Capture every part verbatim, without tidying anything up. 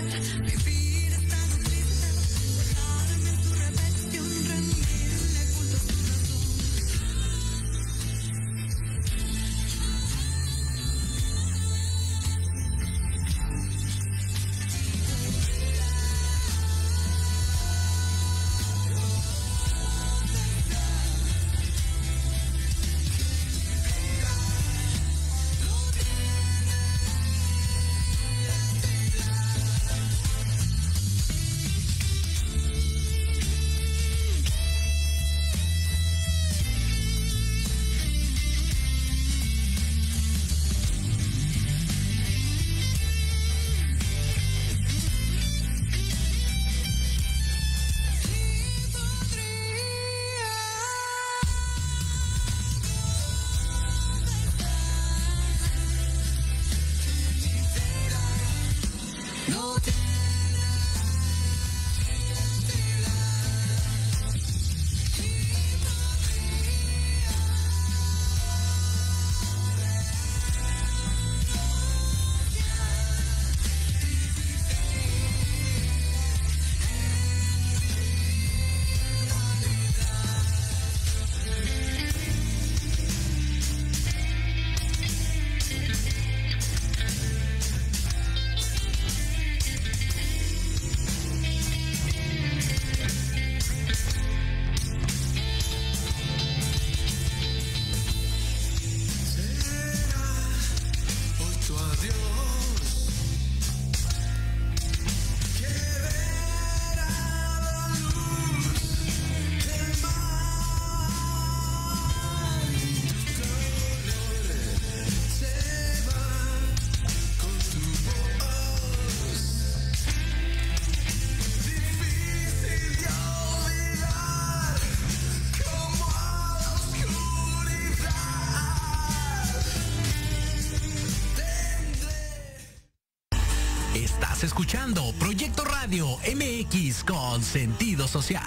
Escuchando Proyecto Radio M X con sentido social.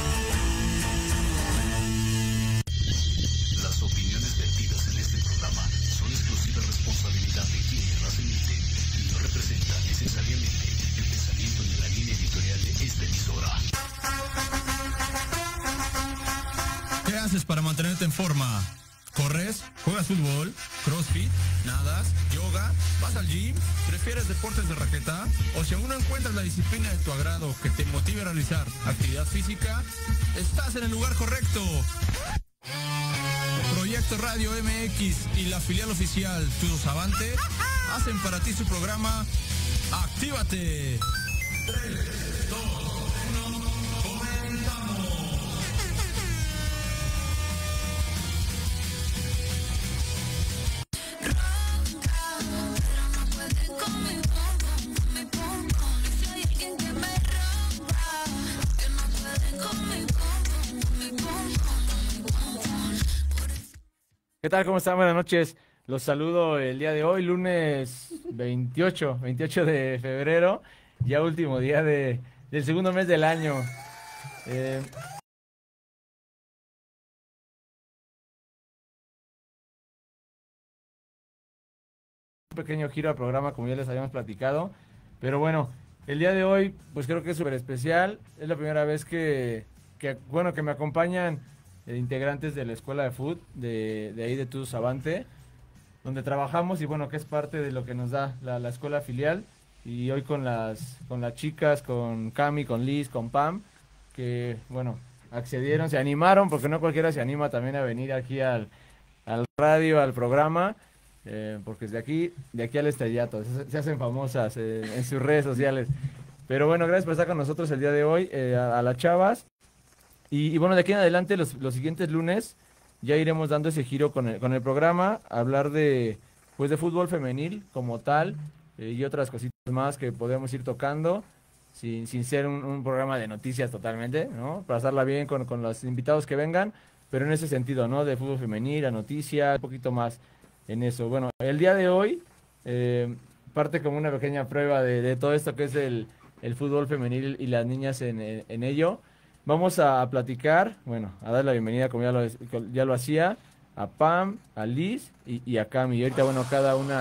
Las opiniones vertidas en este programa son exclusiva responsabilidad de quienes las emiten y no representan necesariamente el pensamiento ni la línea editorial de esta emisora. ¿Qué haces para mantenerte en forma? ¿Corres? ¿Juegas fútbol? ¿Crossfit? ¿Nadas? ¿Yoga? ¿Vas al gym? ¿Prefieres deportes de raqueta? O si aún no encuentras la disciplina de tu agrado que te motive a realizar actividad física, estás en el lugar correcto. Proyecto Radio M X y la filial oficial Tudos Avante hacen para ti su programa Actívate. tres, dos, uno, comenzamos. ¿Qué tal? ¿Cómo están? Buenas noches. Los saludo el día de hoy, lunes veintiocho de febrero, ya último día de, del segundo mes del año. Eh, un pequeño giro al programa, como ya les habíamos platicado, pero bueno, el día de hoy pues creo que es súper especial. Es la primera vez que, que, bueno, que me acompañan integrantes de la escuela de fútbol de, de ahí de Tudos Avante, donde trabajamos y bueno, que es parte de lo que nos da la, la escuela filial. Y hoy con las con las chicas, con Cami, con Liz, con Pam, que bueno, accedieron, se animaron, porque no cualquiera se anima también a venir aquí al, al radio, al programa, eh, porque de aquí, de aquí al estrellato, se, se hacen famosas eh, en sus redes sociales. Pero bueno, gracias por estar con nosotros el día de hoy, eh, a, a las chavas. Y, y bueno, de aquí en adelante, los, los siguientes lunes, ya iremos dando ese giro con el, con el programa, hablar de, pues de fútbol femenil como tal, eh, y otras cositas más que podemos ir tocando, sin, sin ser un, un programa de noticias totalmente, ¿no? Pasarla bien con, con los invitados que vengan, pero en ese sentido, ¿no? De fútbol femenil, a noticias, un poquito más en eso. Bueno, el día de hoy, eh, parte como una pequeña prueba de, de todo esto que es el, el fútbol femenil y las niñas en, en, en ello. Vamos a platicar, bueno, a dar la bienvenida, como ya lo, ya lo hacía, a Pam, a Liz y, y a Cami. Y ahorita, bueno, cada una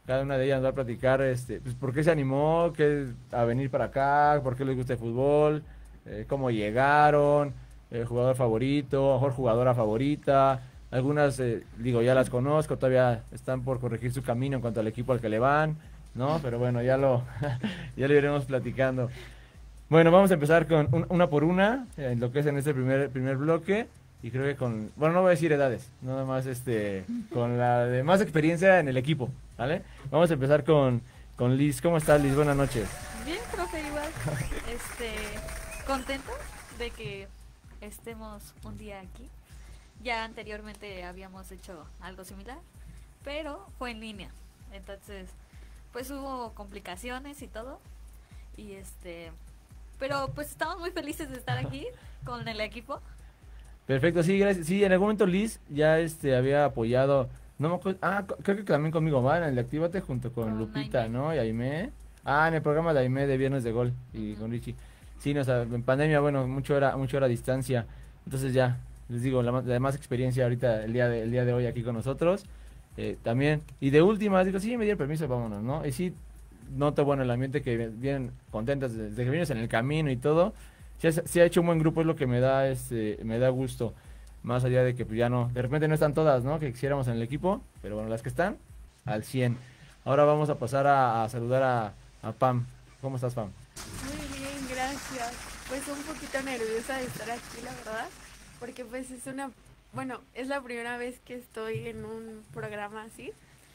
cada una de ellas nos va a platicar este, pues, por qué se animó qué, a venir para acá, por qué les gusta el fútbol, eh, cómo llegaron, el jugador favorito, mejor jugadora favorita. Algunas, eh, digo, ya las conozco, todavía están por corregir su camino en cuanto al equipo al que le van, ¿no? Pero bueno, ya lo, ya lo iremos platicando. Bueno, vamos a empezar con un, una por una, en eh, lo que es en este primer, primer bloque. Y creo que con, bueno, no voy a decir edades, nada más este, con la de más experiencia en el equipo, ¿vale? Vamos a empezar con, con Liz. ¿Cómo estás, Liz? Buenas noches. Bien, profe, igual. Este, contenta de que estemos un día aquí. Ya anteriormente habíamos hecho algo similar, pero fue en línea. Entonces, pues hubo complicaciones y todo. Y este, pero pues estamos muy felices de estar aquí con el equipo. Perfecto, sí, gracias. Sí, en algún momento Liz ya este había apoyado, no me acuerdo, ah, creo que también conmigo, va, en el Actívate junto con, con Lupita, Aimee. ¿No? Y Aimee. Ah, en el programa de Aimee de Viernes de Gol y uh-huh. con Richie. Sí, no, o sea, en pandemia, bueno, mucho era, mucho era a distancia. Entonces ya, les digo, la, la más experiencia ahorita el día de, el día de hoy aquí con nosotros. Eh, también, y de última, digo, sí, me dio el permiso, vámonos, ¿no? Y sí, noto, bueno, el ambiente que vienen contentas desde que vienes en el camino y todo. Se ha, se ha hecho un buen grupo, es lo que me da este me da gusto, más allá de que pues ya no, de repente no están todas, ¿no? Que quisiéramos en el equipo, pero bueno, las que están, al cien. Ahora vamos a pasar a, a saludar a, a Pam. ¿Cómo estás, Pam? Muy bien, gracias. Pues un poquito nerviosa de estar aquí, la verdad, porque pues es una, bueno, es la primera vez que estoy en un programa así,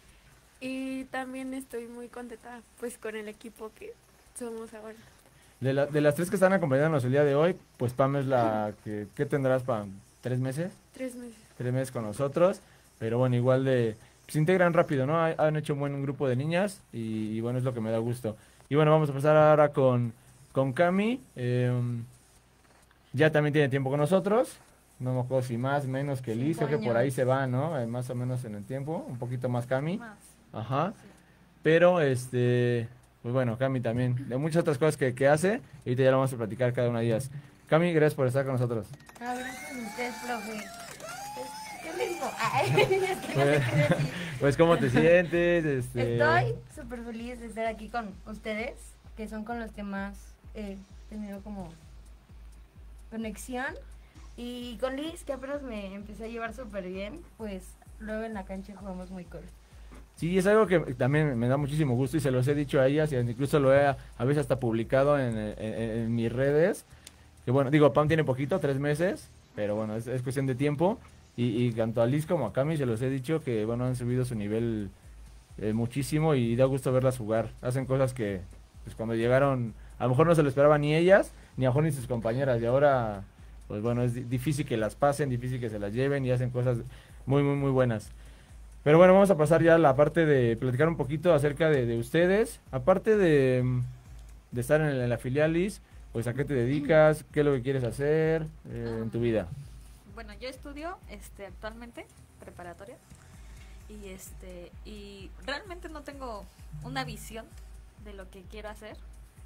y también estoy muy contenta pues con el equipo que somos ahora. De, la, de las tres que están acompañándonos el día de hoy, pues Pam es la que, ¿qué tendrás, Pam? ¿Tres meses? Tres meses. Tres meses con nosotros, pero bueno, igual de, se integran rápido, ¿no? Han hecho un buen grupo de niñas y, y bueno, es lo que me da gusto. Y bueno, vamos a pasar ahora con, con Cami, eh, ya también tiene tiempo con nosotros, no me acuerdo si más, menos que Liz, creo que por ahí se va, ¿no? Eh, más o menos en el tiempo, un poquito más Cami. Más. Ajá, sí. Pero este... Pues bueno, Cami también, de muchas otras cosas que, que hace, y ahorita ya lo vamos a platicar cada una de ellas. Cami, gracias por estar con nosotros. Ah, gracias a usted, profe. ¿Qué le digo? Ay, pues, pues, ¿cómo te sientes? Este... Estoy súper feliz de estar aquí con ustedes, que son con los que más he tenido como conexión. Y con Liz, que apenas me empecé a llevar súper bien, pues luego en la cancha jugamos muy cool. Sí, es algo que también me da muchísimo gusto y se los he dicho a ellas y incluso lo he a veces hasta publicado en, en, en mis redes. Que bueno, digo, Pam tiene poquito, tres meses, pero bueno, es, es cuestión de tiempo. Y, y tanto a Liz como a Cami se los he dicho que bueno, han subido su nivel eh, muchísimo y da gusto verlas jugar. Hacen cosas que pues cuando llegaron, a lo mejor no se lo esperaban ni ellas, ni a lo mejor ni sus compañeras. Y ahora, pues bueno, es difícil que las pasen, difícil que se las lleven y hacen cosas muy, muy, muy buenas. Pero bueno, vamos a pasar ya a la parte de platicar un poquito acerca de, de ustedes. Aparte de, de estar en, en la filial Liz, pues ¿a qué te dedicas? ¿Qué es lo que quieres hacer eh, um, en tu vida? Bueno, yo estudio este actualmente preparatoria y este y realmente no tengo una visión de lo que quiero hacer,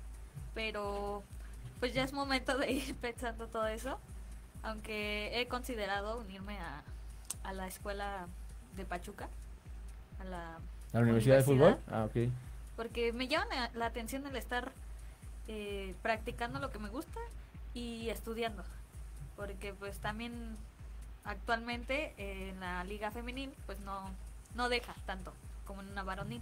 pero pues ya es momento de ir pensando todo eso, aunque he considerado unirme a, a la escuela de Pachuca, a la, ¿A la Universidad, Universidad de Fútbol? Ah, ok. Porque me llama la atención el estar eh, practicando lo que me gusta y estudiando, porque pues también actualmente eh, en la liga femenil pues no, no deja tanto como en una varonil,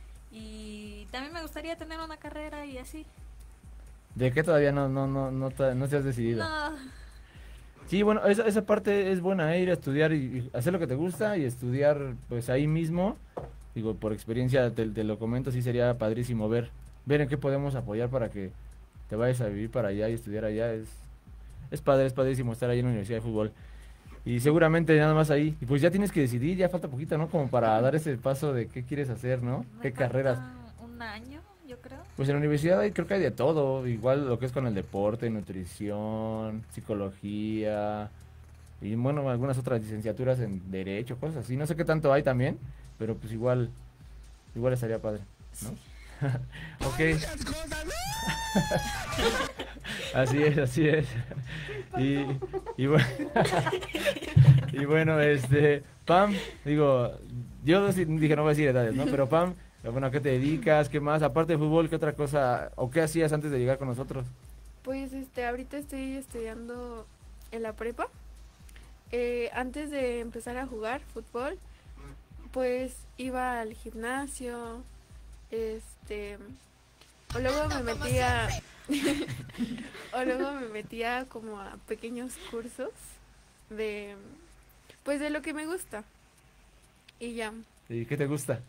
y también me gustaría tener una carrera y así. ¿De qué todavía no, no, no, no, no, no te has decidido? No. Sí, bueno, esa, esa parte es buena, ¿eh? Ir a estudiar y, y hacer lo que te gusta y estudiar pues ahí mismo. Digo, por experiencia te, te lo comento, sí sería padrísimo ver, ver en qué podemos apoyar para que te vayas a vivir para allá y estudiar allá. Es, es padre, es padrísimo estar ahí en la Universidad de Fútbol. Y seguramente nada más ahí. Y pues ya tienes que decidir, ya falta poquito, ¿no? Como para dar ese paso de qué quieres hacer, ¿no? Me ¿Qué falta carreras? Un año, yo creo. Pues en la universidad hay, creo que hay de todo, igual lo que es con el deporte, nutrición, psicología y bueno, algunas otras licenciaturas en derecho, cosas así. No sé qué tanto hay también, pero pues igual, igual estaría padre, ¿no? Sí. Ok. Así es, así es. Y, y, bueno, y bueno, este, Pam, digo, yo dije no voy a decir edades, ¿no? Pero Pam, Bueno, ¿a qué te dedicas? ¿Qué más? Aparte de fútbol, ¿qué otra cosa? ¿O qué hacías antes de llegar con nosotros? Pues este, ahorita estoy estudiando en la prepa. Eh, antes de empezar a jugar fútbol, pues iba al gimnasio, este, o luego me metía, o luego me metía como a pequeños cursos de, pues de lo que me gusta. Y ya. ¿Y qué te gusta?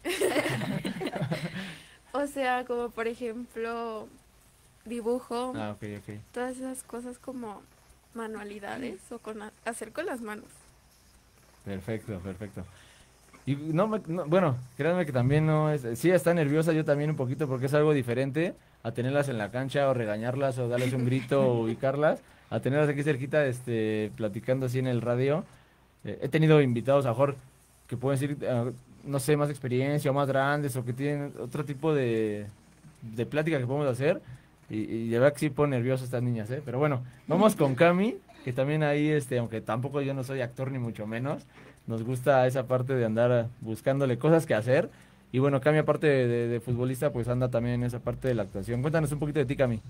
O sea, como por ejemplo, dibujo, Ah, ok, ok. todas esas cosas como manualidades o con a- hacer con las manos. Perfecto, perfecto. Y no, me- no, bueno, créanme que también no es, sí está nerviosa yo también un poquito porque es algo diferente a tenerlas en la cancha o regañarlas o darles un grito o ubicarlas, a tenerlas aquí cerquita, este, platicando así en el radio. Eh, he tenido invitados a Jorge que pueden decir, eh, no sé, más experiencia o más grandes o que tienen otro tipo de, de plática que podemos hacer. Y, y de verdad que sí pone nervioso estas niñas, ¿eh? Pero bueno, vamos con Cami, que también ahí, este, aunque tampoco yo no soy actor ni mucho menos, nos gusta esa parte de andar buscándole cosas que hacer. Y bueno, Cami, aparte de, de- de futbolista, pues anda también en esa parte de la actuación. Cuéntanos un poquito de ti, Cami.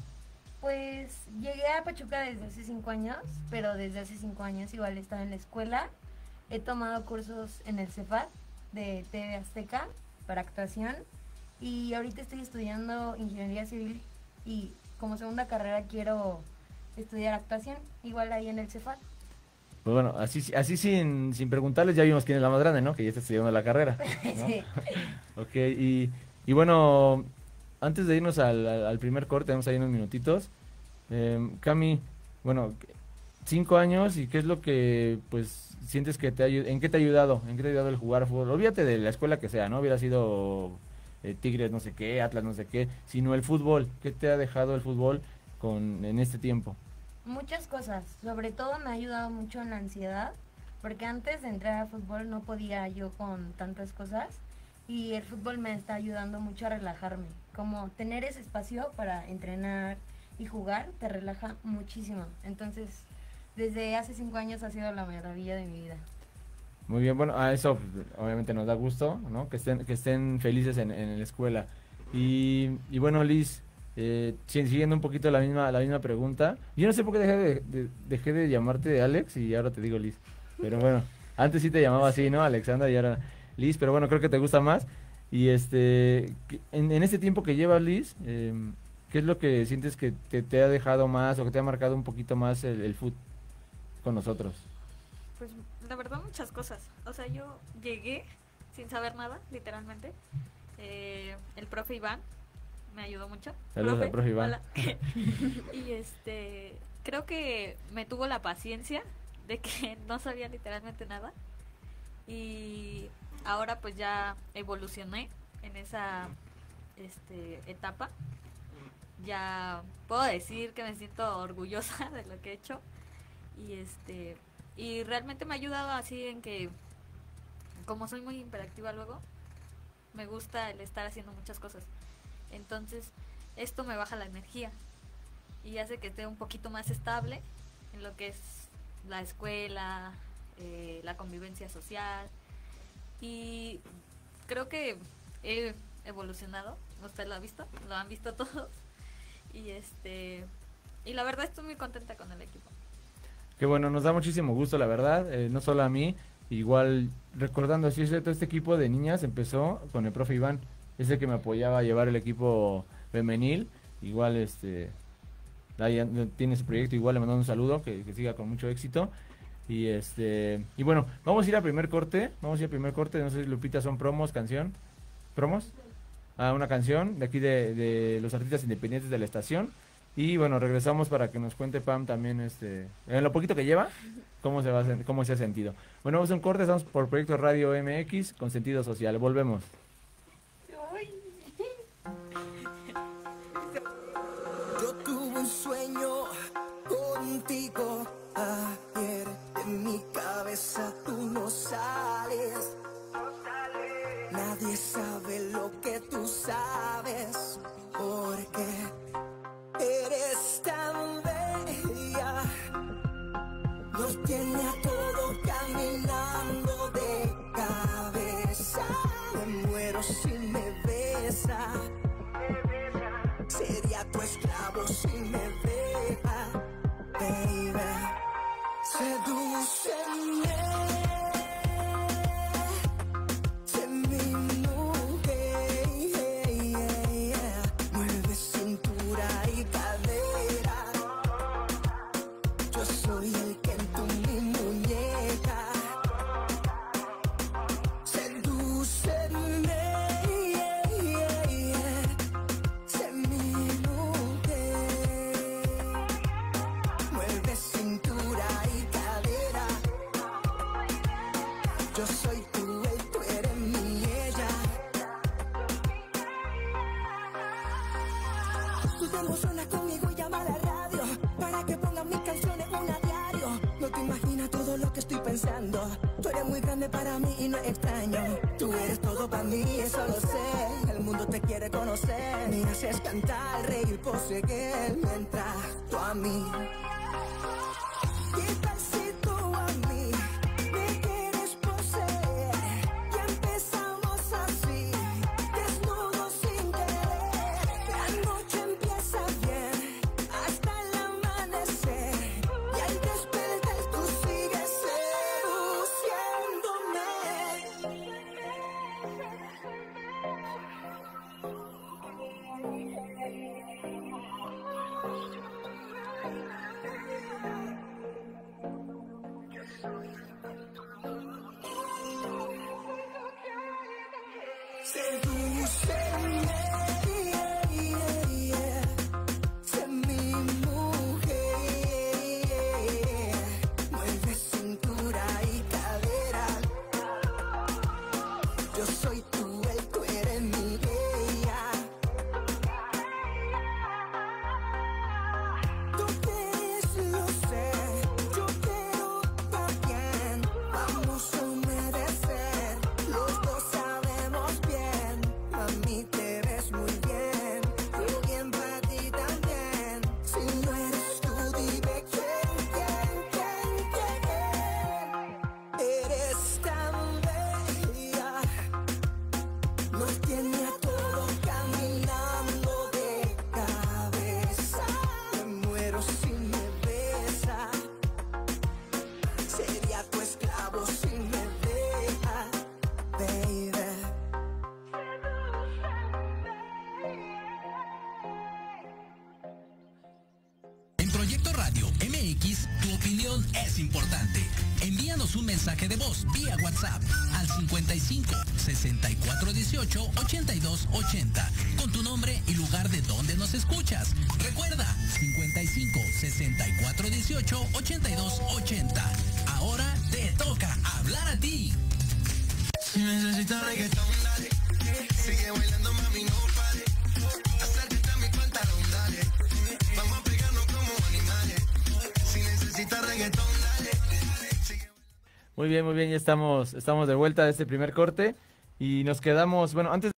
Pues llegué a Pachuca desde hace cinco años, pero desde hace cinco años igual estaba en la escuela. He tomado cursos en el Cefat de T V Azteca para actuación y ahorita estoy estudiando ingeniería civil y como segunda carrera quiero estudiar actuación, igual ahí en el Cefat. Pues bueno, así, así sin, sin preguntarles ya vimos quién es la más grande, ¿no? Que ya está estudiando la carrera. ¿no? Sí. Ok, y, y bueno, antes de irnos al, al- al primer corte, tenemos ahí unos minutitos. Eh, Cami, bueno, cinco años y qué es lo que, pues, sientes que te ha ayu- ¿en qué te ha ayudado? ¿En qué te ha ayudado el jugar fútbol? Olvídate de la escuela que sea, ¿no? Hubiera sido eh, Tigres no sé qué, Atlas no sé qué, sino el fútbol. ¿Qué te ha dejado el fútbol con, en este tiempo? Muchas cosas, sobre todo me ha ayudado mucho en la ansiedad, porque antes de entrar a fútbol no podía yo con tantas cosas y el fútbol me está ayudando mucho a relajarme, como tener ese espacio para entrenar y jugar te relaja muchísimo, entonces desde hace cinco años ha sido la maravilla de mi vida. Muy bien, bueno, a eso pues, obviamente nos da gusto, ¿no? Que estén, que estén felices en, en la escuela. Y, y bueno, Liz, eh, si- siguiendo un poquito la misma, la misma pregunta, yo no sé por qué dejé de, de- dejé de llamarte Alex y ahora te digo Liz. Pero bueno, antes sí te llamaba así, ¿no? Alexandra y ahora Liz, pero bueno, creo que te gusta más. Y este, que- en, en este tiempo que llevas, Liz, eh, ¿qué es lo que sientes que te, te ha dejado más o que te ha marcado un poquito más el, el fútbol con nosotros? Pues la verdad muchas cosas. O sea, yo llegué sin saber nada, literalmente. Eh, el profe Iván me ayudó mucho. Saludos al profe Iván. Hola. Y este, creo que me tuvo la paciencia de que no sabía literalmente nada. Y ahora pues ya evolucioné en esa este, etapa. Ya puedo decir que me siento orgullosa de lo que he hecho. Y este y realmente me ha ayudado así en que como soy muy hiperactiva luego me gusta el estar haciendo muchas cosas, entonces esto me baja la energía y hace que esté un poquito más estable en lo que es la escuela, eh, la convivencia social, y creo que he evolucionado. Usted lo ha visto, lo han visto todos, y este y la verdad estoy muy contenta con el equipo. Que bueno, nos da muchísimo gusto, la verdad, eh, no solo a mí, igual recordando, así es cierto, este equipo de niñas empezó con el profe Iván, ese que me apoyaba a llevar el equipo femenil, igual este, ahí an- tiene su proyecto, igual le mandamos un saludo, que, que siga con mucho éxito, y este, y bueno, vamos a ir al primer corte, vamos a ir al primer corte, no sé si Lupita son promos, canción, promos, a una canción de aquí de, de los artistas independientes de la estación. Y bueno, regresamos para que nos cuente Pam también, este, en lo poquito que lleva, cómo se va a, sen- cómo se ha sentido. Bueno, vamos a un corte, estamos por Proyecto Radio M X con sentido social. Volvemos. Yo tuve un sueño contigo ayer, en mi cabeza tú no sales. Nadie sabe lo que tú sabes, porque eres tan bella. Nos tiene a todos caminando de cabeza. Me muero si me ves Sería tu esclavo si me deja, baby. Sedúceme. Tú eres muy grande para mí y no es extraño. Tú eres todo para mí, eso lo sé. El mundo te quiere conocer. Me haces cantar, reír, poseer mientras tú a mí. ¿Qué tal si tú a mí me quieres poseer? Y empezamos así, desnudos sin querer. La noche empieza bien hasta el amanecer. Y al despertar tú sigues seduciéndome. Sedúceme, yeah, yeah, yeah. Sé mi mujer. Mueve cintura y cadera. Yo soy tú, él, tú eres mi ella. Tú quieres, lo sé. Yo quiero también. Vamos a humedecer. Los dos sabemos bien. Mami, te ves muy bien. Muy bien para ti también. Si no eres tú, dime quién, quién, quién, quién. Eres tan bella. Nos tiene a todos caminando de cabeza. Me muero si me besa. Sería tu esclavo si me deja, baby. En Proyecto Radio M X, tu opinión es importante. Envíanos un mensaje de voz vía WhatsApp al cincuenta y cinco, sesenta y cuatro dieciocho, ochenta y dos ochenta con tu nombre y lugar de donde nos escuchas. Recuerda, cincuenta y cinco, sesenta y cuatro dieciocho, ochenta y dos ochenta. Ahora te toca hablar a ti. Si necesitas reggaetón, dale. Sigue bailando, mami, no pare. Acércate a mi pantalón, dale. Vamos a pegarnos como animales. Si necesitas reggaetón, dale. Sigue Muy bien, muy bien, ya estamos, estamos de vuelta de este primer corte y nos quedamos, bueno, antes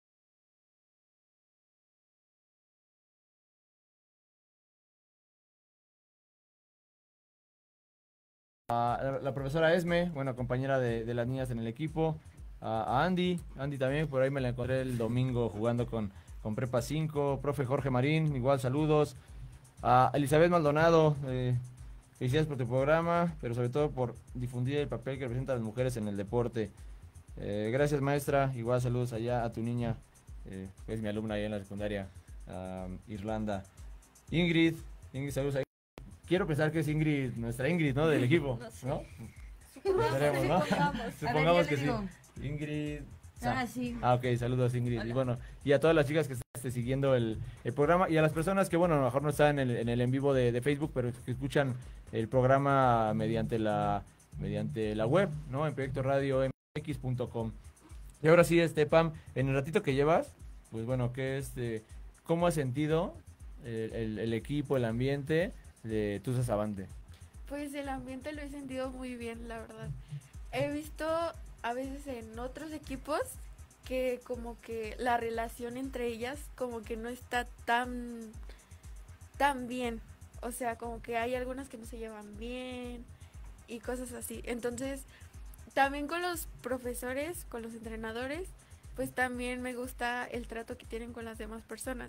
a la, la profesora Esme, bueno, compañera de, de las niñas en el equipo, a, a Andy, Andy también, por ahí me la encontré el domingo jugando con, con Prepa cinco, profe Jorge Marín, igual saludos, a Elizabeth Maldonado, eh, felicidades por tu programa, pero sobre todo por difundir el papel que representan las mujeres en el deporte. Eh, gracias, maestra. Igual saludos allá a tu niña, eh, que es mi alumna allá en la secundaria, um, Irlanda. Ingrid, Ingrid, saludos ahí. Quiero pensar que es Ingrid, nuestra Ingrid, ¿no? Del equipo, No sé. ¿no? Esperemos, ¿no? Supongamos. Supongamos A ver, yo que le sí. digo. Ingrid. Ah, sí. Ah, ok, saludos Ingrid. Y Hola. bueno, y a todas las chicas que están este, siguiendo el, el programa y a las personas que, bueno, a lo mejor no están en el en, el en vivo de, de Facebook, pero que escuchan el programa mediante la mediante la web, ¿no? En proyecto radio m x punto com. Y ahora sí, este Pam, en el ratito que llevas, pues bueno, ¿qué este, cómo has sentido el, el, el equipo, el ambiente de Tuzas Avante? Pues el ambiente lo he sentido muy bien, la verdad. He visto a veces en otros equipos que como que la relación entre ellas como que no está tan tan bien. O sea, como que hay algunas que no se llevan bien y cosas así. Entonces, también con los profesores, con los entrenadores, pues también me gusta el trato que tienen con las demás personas.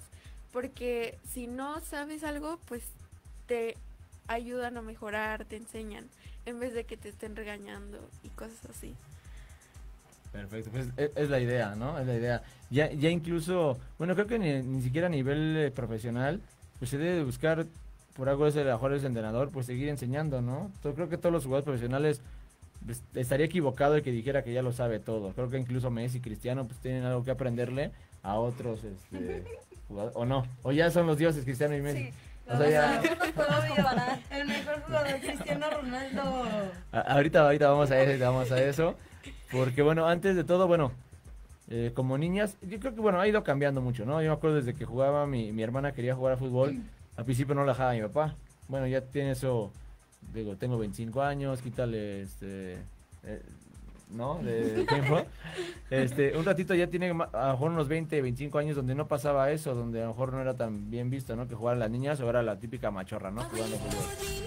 porque si no sabes algo, pues te ayudan a mejorar, te enseñan, en vez de que te estén regañando y cosas así. Perfecto, pues es, es la idea, ¿no? Es la idea. Ya, ya incluso, bueno, creo que ni, ni siquiera a nivel eh, profesional, pues se debe buscar, por algo es el mejor es el entrenador, pues seguir enseñando, ¿no? Yo creo que todos los jugadores profesionales, pues, estaría equivocado el que dijera que ya lo sabe todo. Creo que incluso Messi y Cristiano, pues tienen algo que aprenderle a otros, este, jugadores, o no, o ya son los dioses Cristiano y Messi. Sí. O sea, ya, El mejor jugador Cristiano Ronaldo. a- ahorita, ahorita vamos a eso, vamos a eso. Porque bueno, antes de todo, bueno, eh, como niñas, yo creo que bueno, ha ido cambiando mucho, ¿no? Yo me acuerdo desde que jugaba, mi, mi hermana quería jugar a fútbol, al principio no la dejaba mi papá. Bueno, ya tiene eso, digo, tengo veinticinco años, quítale, este, eh, ¿no? De tiempo. Este, un ratito ya tiene ma- a lo mejor unos veinte, veinticinco años donde no pasaba eso, donde a lo mejor no era tan bien visto, ¿no? Que jugaran las niñas o era la típica machorra, ¿no? Jugando fútbol.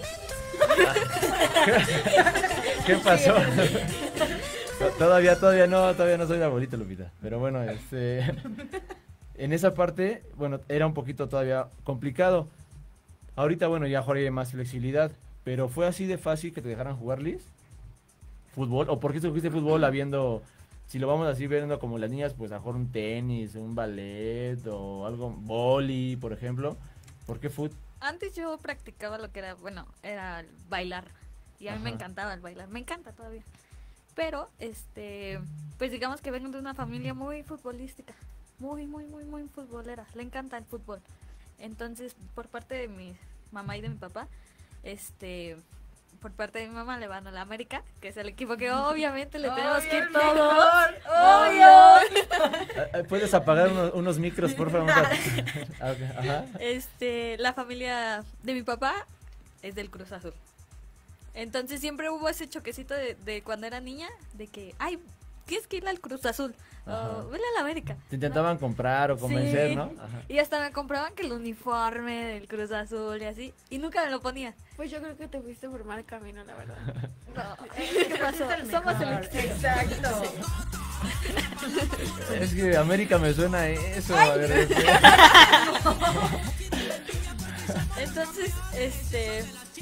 ¿Qué pasó? Todavía, todavía no, todavía no soy la abuelita, Lupita. Pero bueno, este, en esa parte, bueno, era un poquito todavía complicado. Ahorita, bueno, ya ahora hay más flexibilidad. Pero fue así de fácil que te dejaran jugar, Liz, fútbol. ¿O por qué escogiste fútbol habiendo, si lo vamos así viendo como las niñas, pues a lo mejor un tenis, un ballet o algo, boli, por ejemplo? ¿Por qué fútbol? Antes yo practicaba lo que era, bueno, era el bailar. Y a mí me Ajá. encantaba el bailar. Me encanta todavía. Pero, este, pues digamos que vengo de una familia muy futbolística. Muy, muy, muy, muy futbolera. Le encanta el fútbol. Entonces, por parte de mi mamá y de mi papá, este, por parte de mi mamá le van a la América, que es el equipo que obviamente le tenemos que ir todos. Ah, ¿Puedes apagar unos, unos micros, por favor? Ah, ok, ajá. Este, la familia de mi papá es del Cruz Azul. Entonces siempre hubo ese choquecito de, de cuando era niña, de que, ay, tienes que ir al Cruz Azul, Ajá. o vele a la América. Te intentaban comprar o convencer, Sí. ¿no? Ajá. Y hasta me compraban que el uniforme del Cruz Azul y así, y nunca me lo ponía. Pues yo creo que te fuiste por mal camino, la verdad. No, ¿qué pasó? Somos el Exacto. Es que América me suena a eso. A ver, este. Entonces, este,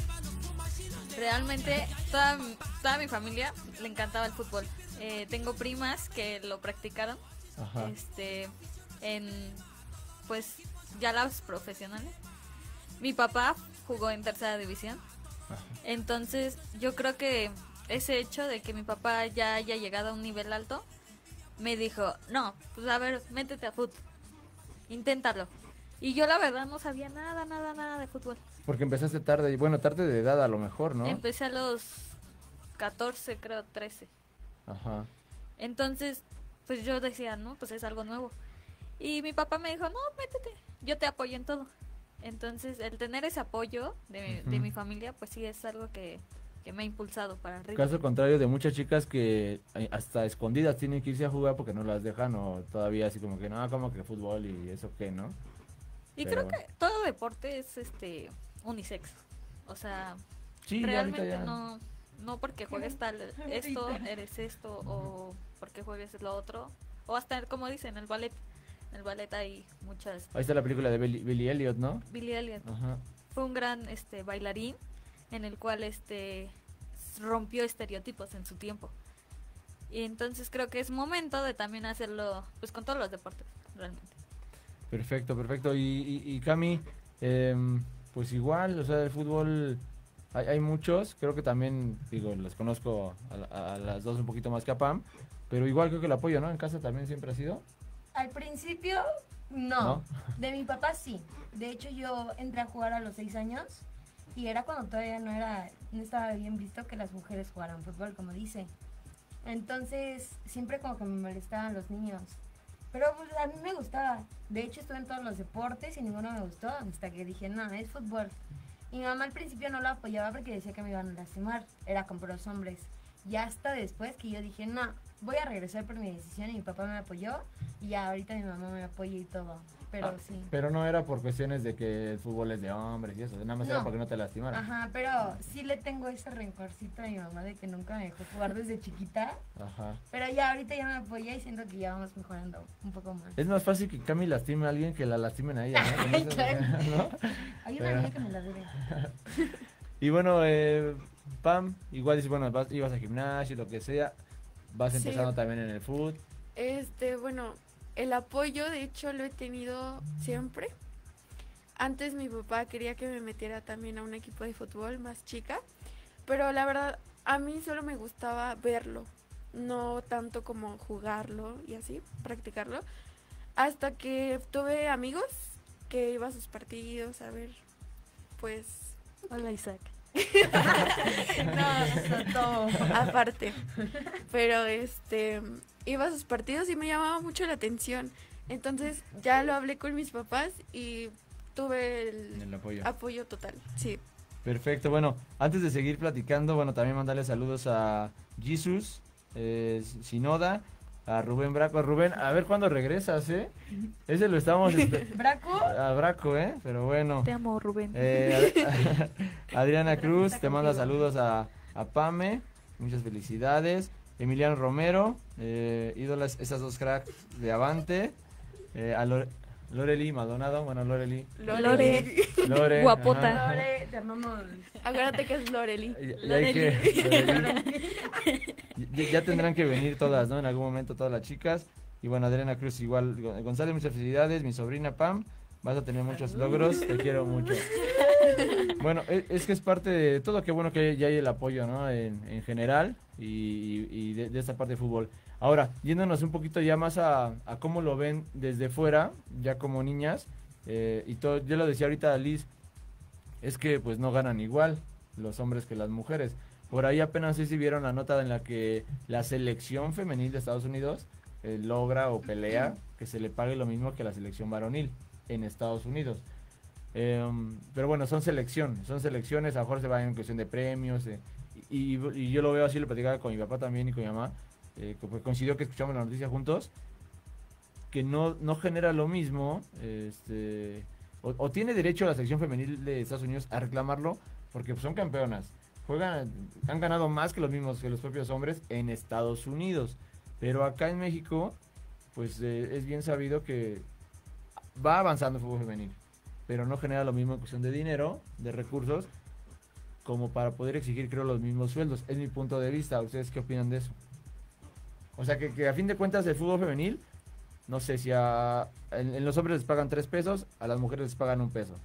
realmente toda, mi- toda mi familia le encantaba el fútbol. Eh, tengo primas que lo practicaron, Ajá. este, en, pues, ya las profesionales. Mi papá jugó en tercera división. Entonces, yo creo que ese hecho de que mi papá ya haya llegado a un nivel alto, me dijo, no, pues a ver, métete a fútbol, inténtalo. Y yo la verdad no sabía nada, nada, nada de fútbol. Porque empezaste tarde, y bueno, tarde de edad a lo mejor, ¿no? Empecé a los catorce, creo, trece. Ajá. Entonces, pues yo decía, no, pues es algo nuevo. Y mi papá me dijo, no, métete, yo te apoyo en todo. Entonces, el tener ese apoyo de, mi- de Ujú. mi familia, pues sí es algo que, que me ha impulsado para arriba. Caso contrario de muchas chicas que eh, hasta escondidas tienen que irse a jugar porque no las dejan o todavía así como que no, como que fútbol y eso qué, ¿no? Y Pero creo que todo deporte es este unisex. O sea, Sí, ya ahorita realmente ya. no no porque juegues tal esto, eres esto, o porque juegues lo otro. O hasta, como dicen, el ballet. En el ballet hay muchas... Ahí está la película de Billy, Billy Elliot, ¿no? Billy Elliot Ajá. fue un gran este bailarín en el cual este rompió estereotipos en su tiempo. Y entonces creo que es momento de también hacerlo pues con todos los deportes, realmente. Perfecto, perfecto. Y, y, y Cami, em, pues igual, o sea, el fútbol hay, hay muchos, creo que también, digo, los conozco a, la- a las dos un poquito más que a Pam, pero igual creo que el apoyo, ¿no? En casa también siempre ha sido. Al principio, no. ¿No? De mi papá sí. De hecho, yo entré a jugar a los seis años y era cuando todavía no era, no estaba bien visto que las mujeres jugaran fútbol, como dice. Entonces, siempre como que me molestaban los niños. Pero pues, a mí me gustaba. De hecho, estuve en todos los deportes y ninguno me gustó hasta que dije, no, es fútbol. Y mi mamá al principio no lo apoyaba porque decía que me iban a lastimar. Era con puros hombres. Y hasta después que yo dije, no, voy a regresar por mi decisión y mi papá me apoyó y ya ahorita mi mamá me apoya y todo. Pero Ah, sí. Pero no era por cuestiones de que el fútbol es de hombres y eso, nada más era No. porque no te lastimaran. Ajá, pero sí le tengo ese rencorcito a mi mamá de que nunca me dejó jugar desde chiquita. Ajá. Pero ya ahorita ya me apoya y siento que ya vamos mejorando un poco más. Es más fácil que Cami lastime a alguien que la lastimen a ella, ¿no? Ay, claro. ¿No? Hay una Pero- niña que me la debe. Y bueno, eh, Pam, igual dices, bueno, vas- ibas al gimnasio, lo que sea, vas Sí. empezando también en el foot. Este, bueno, el apoyo de hecho lo he tenido siempre. Antes mi papá quería que me metiera también a un equipo de fútbol más chica, pero la verdad a mí solo me gustaba verlo, no tanto como jugarlo y así, practicarlo. Hasta que tuve amigos que iba a sus partidos a ver, pues, Hola, Isaac. No, todo. aparte. Pero este iba a sus partidos y me llamaba mucho la atención. Entonces ya lo hablé con mis papás y tuve el, El apoyo. apoyo total. Sí. Perfecto, bueno, antes de seguir platicando, bueno, también mandarle saludos a Jesus, eh, Sinoda, a Rubén Braco. Rubén, a ver cuándo regresas, ¿eh? Ese lo estamos... espe- ¿Braco? a Braco, ¿eh? Pero bueno. Te amo, Rubén. Eh, Ad- Adriana Cruz, Está te manda contigo. saludos a, a Pame, muchas felicidades. Emiliano Romero, eh, ídolas, esas dos cracks de Avante. Eh, a Lore- Loreli Maldonado, bueno, Loreli. Lore. Lore. Guapota. ajá. Lore, te amamos. Acuérdate que es Loreli. Y- y hay que- Loreli. Ya, ya tendrán que venir todas, ¿no? En algún momento todas las chicas. Y bueno, Adriana Cruz igual. González, muchas felicidades. Mi sobrina Pam, vas a tener muchos logros. Te quiero mucho. Bueno, es, es que es parte de todo. Qué bueno que ya hay el apoyo, ¿no? En, en general y, y- y de, de esta parte de fútbol. Ahora, yéndonos un poquito ya más a, a cómo lo ven desde fuera, ya como niñas. eh, y todo, yo lo decía ahorita a Liz, es que pues no ganan igual los hombres que las mujeres. Por ahí apenas sí vieron la nota en la que la selección femenil de Estados Unidos eh, logra o pelea que se le pague lo mismo que la selección varonil en Estados Unidos. Em, pero bueno, son selección, son selecciones, a lo mejor se va en cuestión de premios. eh, y, y yo lo veo así, lo platicaba con mi papá también y con mi mamá, eh, que pues coincidió que escuchamos la noticia juntos, que no, no genera lo mismo, este, o, o tiene derecho la selección femenil de Estados Unidos a reclamarlo, porque pues, son campeonas, juegan, han ganado más que los mismos, que los propios hombres en Estados Unidos, pero acá en México, pues eh, es bien sabido que va avanzando el fútbol femenil, pero no genera lo mismo en cuestión de dinero, de recursos, como para poder exigir, creo, los mismos sueldos. Es mi punto de vista. ¿Ustedes qué opinan de eso? O sea, que, que a fin de cuentas el fútbol femenil, no sé si a, en, en los hombres les pagan tres pesos, a las mujeres les pagan un peso.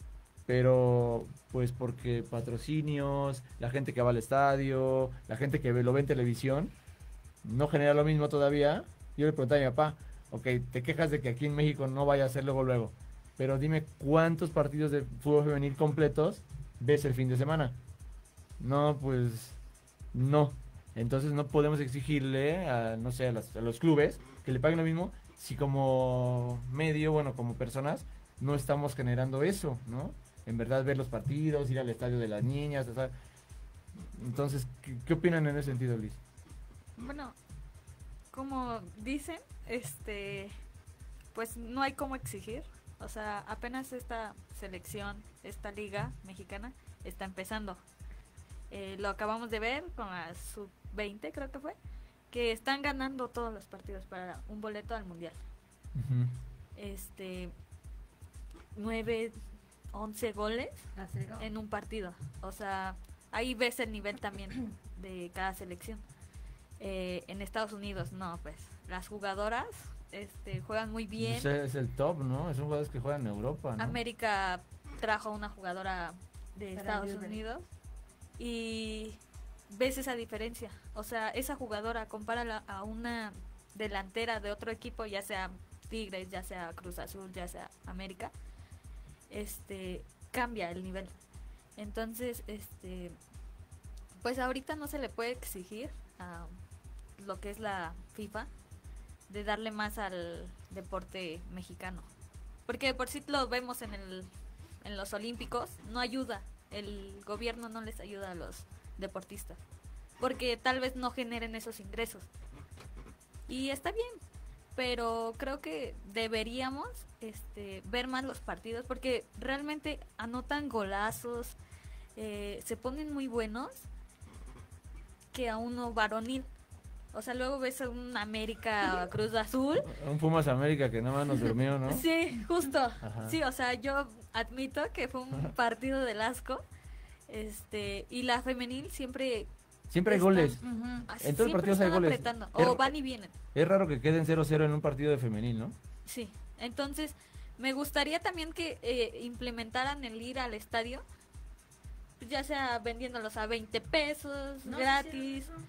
Pero, pues porque patrocinios, la gente que va al estadio, la gente que ve, lo ve en televisión, no genera lo mismo todavía. Yo le preguntaba a mi papá, ok, te quejas de que aquí en México no vaya a ser luego luego, pero dime cuántos partidos de fútbol femenil completos ves el fin de semana. No, pues no. Entonces no podemos exigirle a, no sé, a, las- a los clubes que le paguen lo mismo si como medio, bueno, como personas, no estamos generando eso, ¿no? En verdad ver los partidos, ir al estadio de las niñas, o sea, entonces, ¿qué, qué opinan en ese sentido, Liz? Bueno, como dicen, este, pues no hay cómo exigir. O sea, apenas esta selección, esta liga mexicana está empezando. Eh, lo acabamos de ver con la sub veinte, creo que fue, que están ganando todos los partidos para un boleto al mundial. Este, nueve, once goles ¿A cero? en un partido. O sea, ahí ves el nivel también de cada selección. Eh, en Estados Unidos, no, pues las jugadoras este, juegan muy bien. Ese es el top, ¿no? Son jugadores que juegan en Europa, ¿no? América trajo una jugadora de Para Estados Liverpool. Unidos y ves esa diferencia. O sea, esa jugadora compárala a una delantera de otro equipo, ya sea Tigres, ya sea Cruz Azul, ya sea América, este cambia el nivel. Entonces, este pues ahorita no se le puede exigir a lo que es la FIFA de darle más al deporte mexicano. Porque de por sí lo vemos en el en los olímpicos, no ayuda, el gobierno no les ayuda a los deportistas, porque tal vez no generen esos ingresos. Y está bien, pero creo que deberíamos este, ver más los partidos porque realmente anotan golazos, eh, se ponen muy buenos que a uno varonil. O sea, luego ves a un América Cruz Azul. Un Pumas América que nada más nos durmió, ¿no? Sí, justo. Ajá. Sí, o sea, yo admito que fue un partido del asco. Este, y la femenil siempre Siempre hay está- goles. Ujú. así, En todos los siempre partidos hay están goles. apretando, Es- o van y vienen. Es raro que queden cero cero en un partido de femenil, ¿no? Sí. Entonces, me gustaría también que eh, implementaran el ir al estadio, ya sea vendiéndolos a veinte pesos, No, gratis, sí,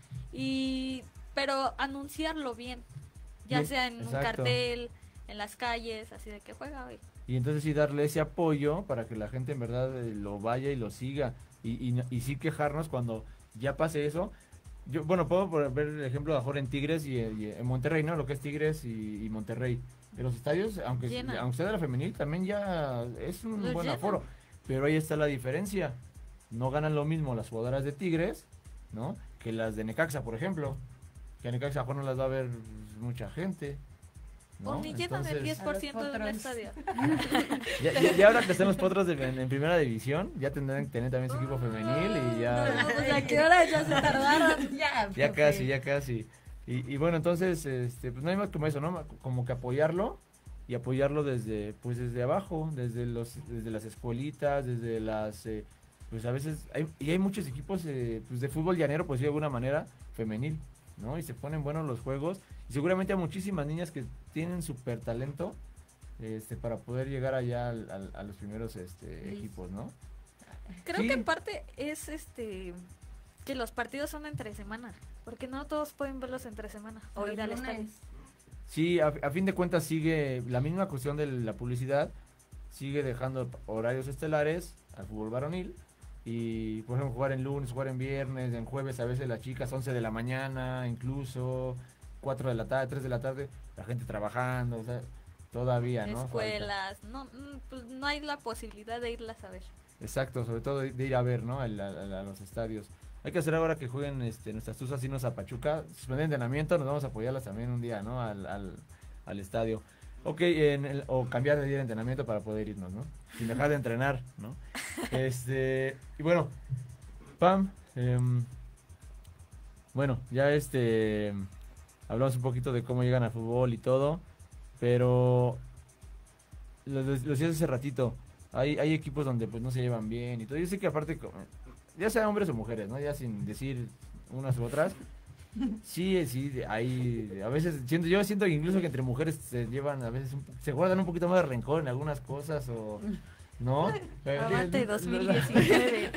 y pero anunciarlo bien, ya Bien, sea en un exacto. cartel, en las calles, así de que juega hoy. Y entonces sí darle ese apoyo para que la gente en verdad eh, lo vaya y lo siga. Y, y, no- y sí quejarnos cuando ya pase eso. Yo, bueno, puedo por- ver el ejemplo de ahora en Tigres y, y en Monterrey, ¿no? Lo que es Tigres y, y Monterrey. De los estadios, aunque, Llenan. aunque sea de la femenil, también ya es un Los buen llenan. aforo. Pero ahí está la diferencia. No ganan lo mismo las jugadoras de Tigres, ¿no? Que las de Necaxa, por ejemplo. Que a Necaxa a lo mejor no las va a ver mucha gente. ¿no? O ni llenan el Entonces- diez por ciento A los del potros. estadio. ya, ya- ya ahora que están los potros de- en, en primera división, ya tendrán que tener también su equipo femenil y ya, No, pues, ¿a qué hora ya se tardaron? Ya, ya profe. casi, ya casi. Y, y bueno, entonces, este, pues no hay más como eso, ¿no? Como que apoyarlo y apoyarlo desde, pues desde abajo, desde los, desde las escuelitas, desde las, eh, pues a veces, hay, y hay muchos equipos eh, pues de fútbol llanero, pues sí, de alguna manera, femenil, ¿no? Y se ponen buenos los juegos. Y seguramente hay muchísimas niñas que tienen súper talento este, para poder llegar allá al- al- a los primeros este, Sí. equipos, ¿no? Creo Sí. que en parte es este que los partidos son entre semana, porque no todos pueden verlos entre semana o Los ir al lunes. estadio. Sí, a, a fin de cuentas sigue la misma cuestión de la publicidad, sigue dejando horarios estelares al fútbol varonil y por ejemplo jugar en lunes, jugar en viernes, en jueves a veces las chicas once de la mañana, incluso cuatro de la tarde, tres de la tarde, la gente trabajando, o sea, todavía, ¿no? Falta. Escuelas, no, mm, pues no hay la posibilidad de irlas a ver. Exacto, sobre todo de, de ir a ver, ¿no? Al- al- a, los estadios. Hay que hacer ahora que jueguen este, nuestras tuzas y nos a Pachuca, suspender entrenamiento, nos vamos a apoyarlas también un día, ¿no? Al, al, al estadio. Ok, en el- o cambiar de día de entrenamiento para poder irnos, ¿no? Sin dejar de entrenar, ¿no? Este, y bueno, Pam, em, bueno, ya este, hablamos un poquito de cómo llegan al fútbol y todo, pero lo, lo- lo decías hace ratito, hay, hay equipos donde pues no se llevan bien y todo. Yo sé que aparte, co- ya sean hombres o mujeres, ¿no? Ya sin decir unas u otras. Sí, sí, hay, a veces siento, yo siento que incluso que entre mujeres se llevan, a veces un po- se guardan un poquito más de rencor en algunas cosas o, ¿no? Pero- Aguante dos mil diecinueve.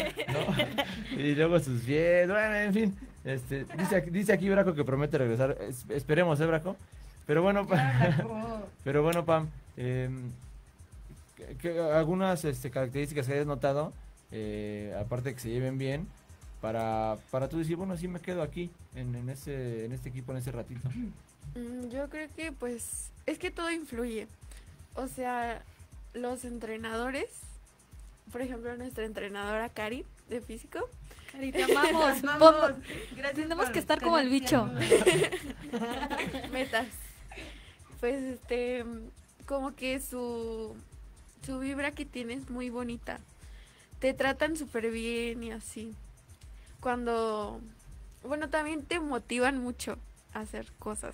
¿no? Y luego sus pies, bueno, en fin, este, dice, aquí- dice aquí Braco que promete regresar, Es- esperemos, ¿eh, Braco? Pero bueno, pa- pero bueno, Pam, eh, que- que algunas este, características que hayas notado, eh, aparte de que se lleven bien, para, para tú decir, bueno, sí me quedo aquí, en, en, ese, en este equipo, en ese ratito. Mm, Yo creo que pues es que todo influye. O sea, los entrenadores, por ejemplo, nuestra entrenadora Cari de físico, Cari, te amamos. Vamos. Pon- Gracias Tenemos por que estar como el bicho. metas. Pues este, como que su, su vibra que tiene es muy bonita. Te tratan súper bien y así. Cuando, bueno, también te motivan mucho a hacer cosas.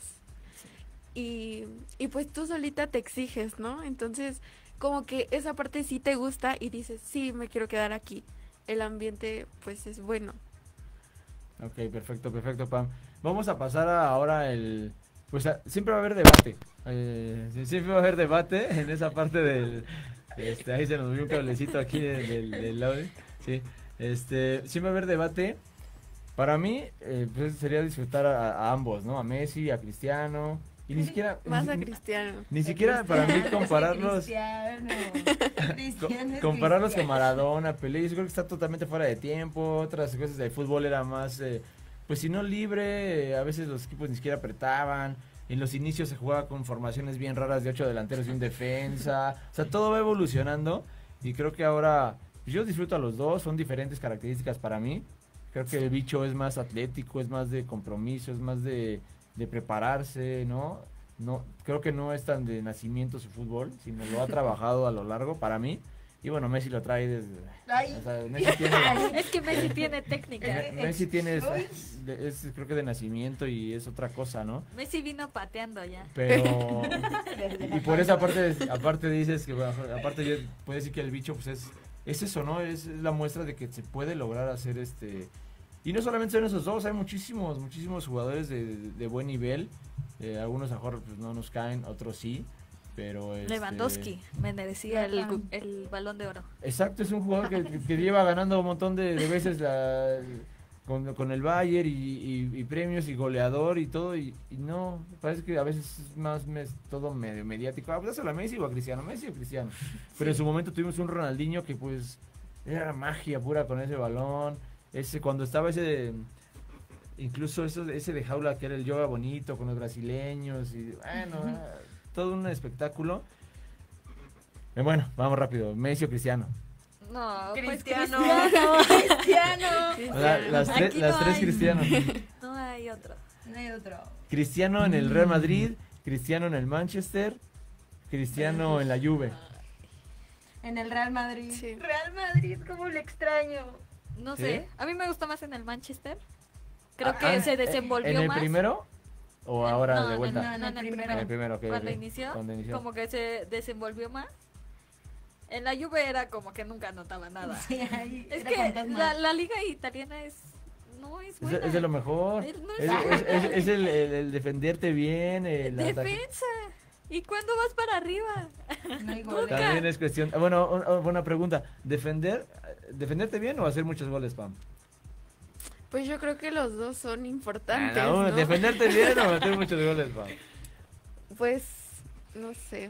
Y, y pues tú solita te exiges, ¿no? Entonces, como que esa parte sí te gusta y dices, sí, me quiero quedar aquí. El ambiente, pues, es bueno. Ok, perfecto, perfecto, Pam. Vamos a pasar a ahora el... Pues a- siempre va a haber debate. Eh, sí, siempre va a haber debate en esa parte del... Este, ahí se nos vio un cablecito aquí del, del, del audio. Sí. Este, siempre va a haber debate. Para mí, eh, pues sería disfrutar a, a ambos, ¿no? A Messi, a Cristiano. Y ni siquiera... Más a ni- Cristiano. Ni siquiera para mí compararlos... Cristiano. Co- Cristiano es compararlos con Cristiano. Maradona, Pelé, yo creo que está totalmente fuera de tiempo. Otras cosas del fútbol era más, eh, pues si no libre, eh, a veces los equipos ni siquiera apretaban. En los inicios se jugaba con formaciones bien raras de ocho delanteros y un defensa. O sea, todo va evolucionando y creo que ahora pues, yo disfruto a los dos, son diferentes características para mí. Creo que el bicho es más atlético, es más de compromiso, es más de de prepararse, ¿no? No, creo que no es tan de nacimiento su fútbol, sino lo ha trabajado a lo largo, para mí. Y bueno, Messi lo trae desde... Ay. O sea, Messi tiene... Es que Messi tiene técnica. Me- Messi tiene, es, es, creo que de nacimiento y es otra cosa, ¿no? Messi vino pateando ya. Pero... y por esa parte, aparte dices que, bueno, aparte yo puedo decir que el bicho, pues es, es eso, ¿no? Es, es la muestra de que se puede lograr hacer este... Y no solamente son esos dos, hay muchísimos, muchísimos jugadores de, de, de buen nivel. Eh, algunos a mejor pues, no nos caen, otros sí. Pero este, Lewandowski me merecía el, gu- el balón de oro. Exacto, es un jugador que, que- que lleva ganando un montón de, de veces la, con, con el Bayern y, y- y premios y goleador y todo. Y, y no, parece que a veces es más mes- todo medio mediático. Ah, pues dáselo a Messi o a Cristiano, Messi o Cristiano. Pero en su momento tuvimos un Ronaldinho que pues era magia pura con ese balón. Ese cuando estaba ese de- incluso eso, ese de jaula que era el yoga bonito con los brasileños y bueno, era todo un espectáculo. Eh, bueno, vamos rápido, Messi o Cristiano. No, pues Cristiano. Cristiano. O sea, las Aquí tres, no las tres hay. Cristianos. No hay otro. No hay otro. Cristiano en el Real Madrid, Cristiano en el Manchester, Cristiano en la Juve. En el Real Madrid. Sí. Real Madrid, cómo le extraño. No ¿Sí? sé. A mí me gusta más en el Manchester. Creo Ah, que ah, se desenvolvió ¿En el más. primero o ahora No, de no, vuelta? no, no, en el primero. En el primero, ok, Cuando ok. inició, Cuando inició. como que se desenvolvió más. En la Juve era como que nunca anotaba nada. Sí, ahí Es era que fantasma. la, la liga italiana es no es Es, buena. es de lo mejor. Es- no Es, es- es- es- es el, el- el defenderte bien. El ataque. Defensa. ¿Y cuándo vas para arriba? No hay goles. También es cuestión. ah, Bueno, un- un- buena pregunta. ¿Defender, ¿Defenderte bien o hacer muchos goles, Pam? Pues yo creo que los dos son importantes, Ah, no, ¿no? ¿Defenderte bien o meter muchos goles, Pam? Pues, no sé.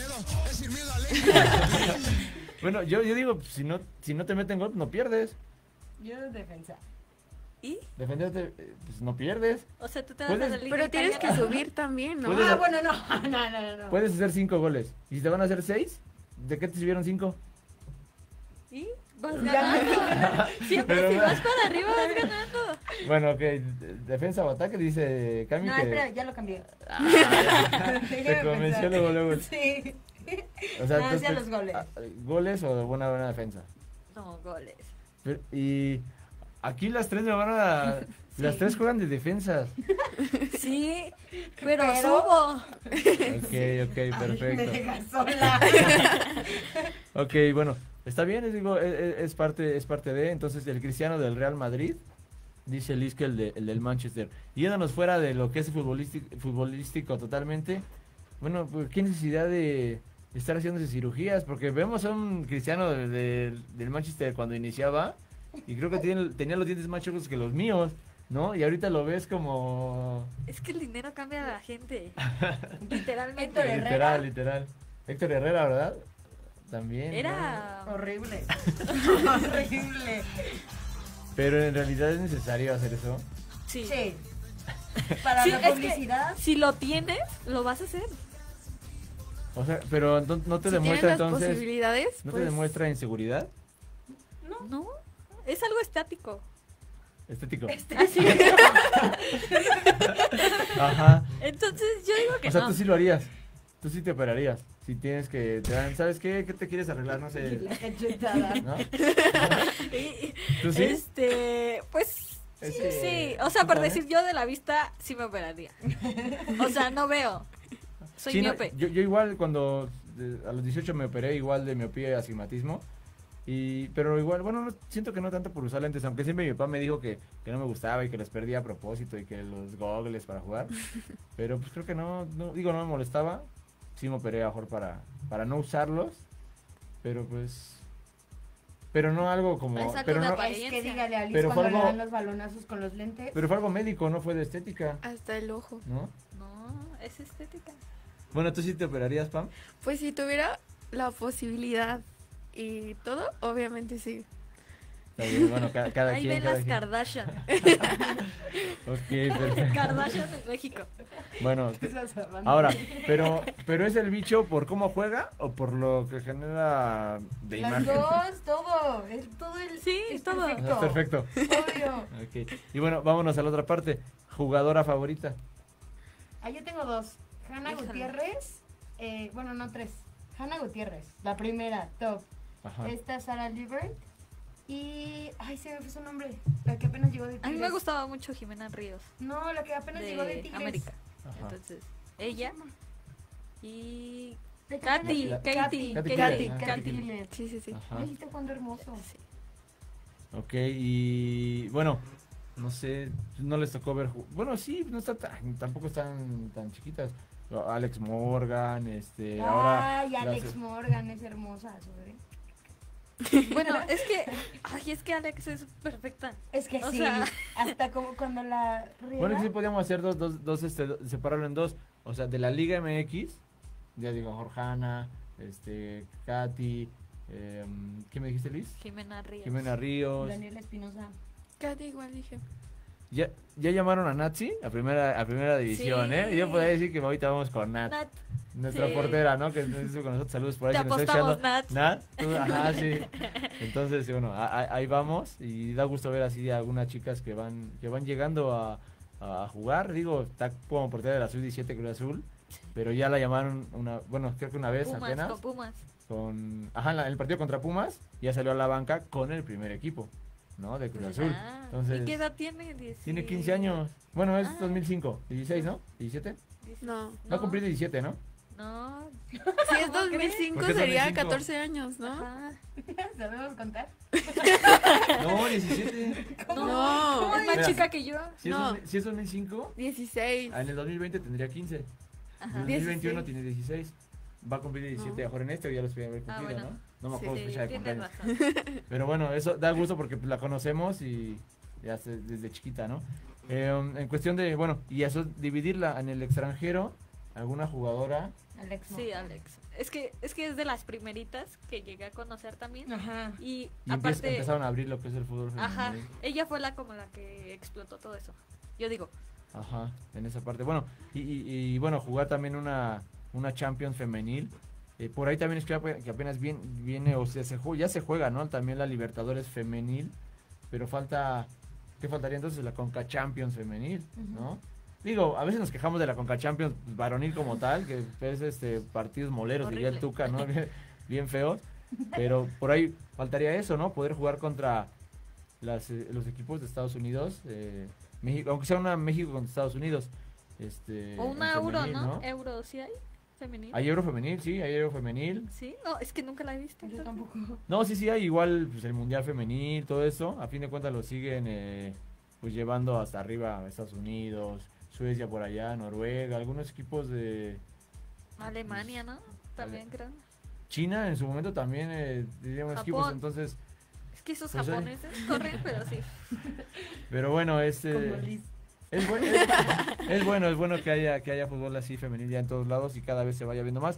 Bueno, yo, yo digo, si no, si no te meten gol, no pierdes. Yo defensa. ¿Y? Defenderte, eh, pues no pierdes. O sea, tú te vas a Puedes- la liga Pero tienes que italiana. subir también, ¿no? Puedes- Ah, bueno, no. No, no, no. no. Puedes hacer cinco goles. ¿Y si te van a hacer seis? ¿De qué te sirvieron cinco? ¿Y? Vas Ya. ganando. Siempre Pero si no. vas para arriba vas ganando. Bueno, ok. de- Defensa o ataque, dice Cami No, que... espera, ya lo cambié. Ah, Déjame te convenció pensar. luego, luego. Sí. O sea, No, tú- hacía tú- los goles. ah, ¿Goles o buena, buena defensa? No, goles. Pero- y aquí las tres me van a... Las tres juegan de defensas. Sí, pero, Pero- subo. Ok, ok, Me perfecto. dejas sola. Ok, bueno, está bien, es, digo, es, es- es parte, es parte de, entonces el Cristiano del Real Madrid, dice Liz que el, de- el del Manchester. Y yéndonos fuera de lo que es futbolístico, futbolístico totalmente, bueno, pues, ¿qué necesidad de estar haciéndose cirugías? Porque vemos a un Cristiano de- de- del Manchester cuando iniciaba, y creo que tiene, tenía los dientes más chocos que los míos, ¿no? Y ahorita lo ves como... Es que el dinero cambia a la gente. Literalmente. Héctor Herrera. Literal, literal. Héctor Herrera, ¿verdad? También. ¿no? Era. Horrible. Horrible. Pero en realidad es necesario hacer eso. Sí. Sí. Para Sí, la es que publicidad. si lo tienes, lo vas a hacer. O sea, pero no, no te Si demuestra tienes las entonces, posibilidades, no pues, te demuestra inseguridad No, es algo estático. estético. Así. Ajá. Entonces yo digo que O sea, no. tú sí lo harías. Tú sí te operarías. Si tienes que te dan, ¿sabes qué? ¿Qué te quieres arreglar? No sé. La cachetada. ¿No? Y- ¿Tú sí? Este, pues sí, Ese- sí. O sea, por ¿sabes? decir yo de la vista sí me operaría. O sea, no veo. Soy Sí, no, miope. yo, yo igual cuando eh, a los dieciocho me operé igual de miopía y astigmatismo. Y, pero igual, bueno, no- siento que no tanto por usar lentes, aunque siempre mi papá me dijo que, que no me gustaba y que los perdía a propósito y que los goggles para jugar. Pero pues creo que no, no digo, no me molestaba. Sí me operé a lo mejor para, para no usarlos. Pero pues... Pero no algo como... Es algo Pero, de no, apariencia. Es que dígale a Liz Pero fue cuando le algo- dan los balonazos con los lentes. pero fue algo médico, no fue de estética, hasta el ojo. ¿no? No, es estética. Bueno, ¿tú sí te operarías, Pam? Pues si tuviera la posibilidad y todo, obviamente sí. Está bien, bueno, ca- cada, Ahí quien, ven cada las quien. Kardashian. Ok, perfecto. Kardashian en México. Bueno, Esas bandas. ahora, pero, pero ¿es el bicho por cómo juega o por lo que genera de Las imagen? dos, todo. Es todo el. Sí, es todo. O sea, perfecto. Obvio. Ok. Y bueno, vámonos a la otra parte. Jugadora favorita. Ah, yo tengo dos. Hanna Híjole. Gutiérrez, eh, bueno, no tres. Hanna Gutiérrez, la primera, top. Ajá. Esta Sara Liebert. Y, ay, se me fue su nombre. La que apenas llegó de Tigres. A mí me gustaba mucho Jimena Ríos, No, la que apenas llegó de de Tigres. América. Ajá. Entonces, ella y La que Katy, La- Katy, Katy Katy, Katy, Katy, ah, Katy Katy. Gillett. Sí, sí, sí. Ajá. Ay, está jugando hermoso. Sí. Ok, y bueno, no sé, no les tocó ver. ju- Bueno, sí, no está tan, tampoco están tan chiquitas. Alex Morgan, este, ahora. Ay, Alex las- Morgan es hermosa, ¿sabes? Bueno, es que, ay, es que Alex es perfecta. Es que O sí, sea- hasta como cuando la riega. Bueno, que sí podíamos hacer dos, dos, dos, este, do- separarlo en dos. O sea, de la Liga M X, ya digo, Jorjana, este, Katy, eh, ¿qué me dijiste, Liz? Jimena Ríos. Jimena Ríos. Daniela Espinosa. Katy igual dije. Ya, ya llamaron a Natsi a primera, a primera división, Sí. ¿eh? Y yo podría decir que ahorita vamos con Nat, Nat, nuestra sí. portera, ¿no? Que estuvo con nosotros. Saludos por ahí. Te si nos está apostamos, escuchando. Nat. Nat, tú, ajá, sí. Entonces, bueno, a- a- ahí vamos y da gusto ver así a algunas chicas que van, que van llegando a, a jugar. Digo, está como portera de la sub diecisiete Cruz Azul, pero ya la llamaron una, bueno, creo que una vez Pumas, apenas. con Pumas. Con, ajá, en la- en el partido contra Pumas, ya salió a la banca con el primer equipo, ¿no? De Cruz Azul. Ah, Entonces, ¿y qué edad tiene? tiene quince años. Bueno, es Ah. dos mil cinco, dieciséis, ¿no? ¿diecisiete? No. Va a cumplir diecisiete, ¿no? No. Si es dos mil cinco ¿Por qué sería dos mil cinco? catorce años, ¿no? Ajá. ¿Sabemos contar? No, diecisiete. No, No. es más Mira. chica que yo. Si es, No. dos mil si es dos mil cinco, dieciséis. ah, en el dos mil veinte tendría quince. Ajá. En el dos mil veintiuno dieciséis. tiene dieciséis. Va a cumplir diecisiete No. ahora en este o ya los voy a haber Ah, cumplido, bueno. ¿no? No me Sí, acuerdo su Sí, fecha de tienes cumpleaños. razón. Pero bueno, eso da gusto porque pues, la conocemos y ya se- desde chiquita, ¿no? Eh, um, en cuestión de, bueno, y eso dividirla en el extranjero, alguna jugadora. Alex Morgan. Sí, Alex. Es que, es que es de las primeritas que llegué a conocer también. Ajá. Y, Y empie- aparte, empezaron a abrir lo que es el fútbol femenil. ajá, ella fue la como la que explotó todo eso. Yo digo, Ajá, en esa parte. Bueno, y, y- y, bueno, jugar también una, una Champions femenil. Eh, por ahí también es que, ap- que apenas viene, viene, o sea, se jue- ya se juega, ¿no? También la Libertadores femenil, pero falta, ¿qué faltaría entonces? La Conca Champions femenil, ¿no? Digo, a veces nos quejamos de la Conca Champions varonil como tal, que es este partidos moleros, diría el Horrible. Tuca, ¿no? Bien, bien feos, pero por ahí faltaría eso, ¿no? Poder jugar contra las, eh, los equipos de Estados Unidos, eh, México, aunque sea una México contra Estados Unidos. Este, o una en euro, femenil, ¿no? Euro, ¿sí hay? Femenil. Hay euro femenil, sí, hay euro femenil. Sí, no, es que nunca la he visto. Yo tampoco. No, sí, sí, hay igual pues, el mundial femenil, todo eso. A fin de cuentas lo siguen eh, pues llevando hasta arriba a Estados Unidos, Suecia por allá, Noruega, algunos equipos de Alemania, ¿no? También creo. China en su momento también eh, teníamos Japón. equipos, entonces, Es que esos Pues, eh. japoneses corren, pero sí. pero bueno, este Como Liz. es, buen- es, es bueno, es bueno que haya que haya fútbol así femenil ya en todos lados y cada vez se vaya viendo más.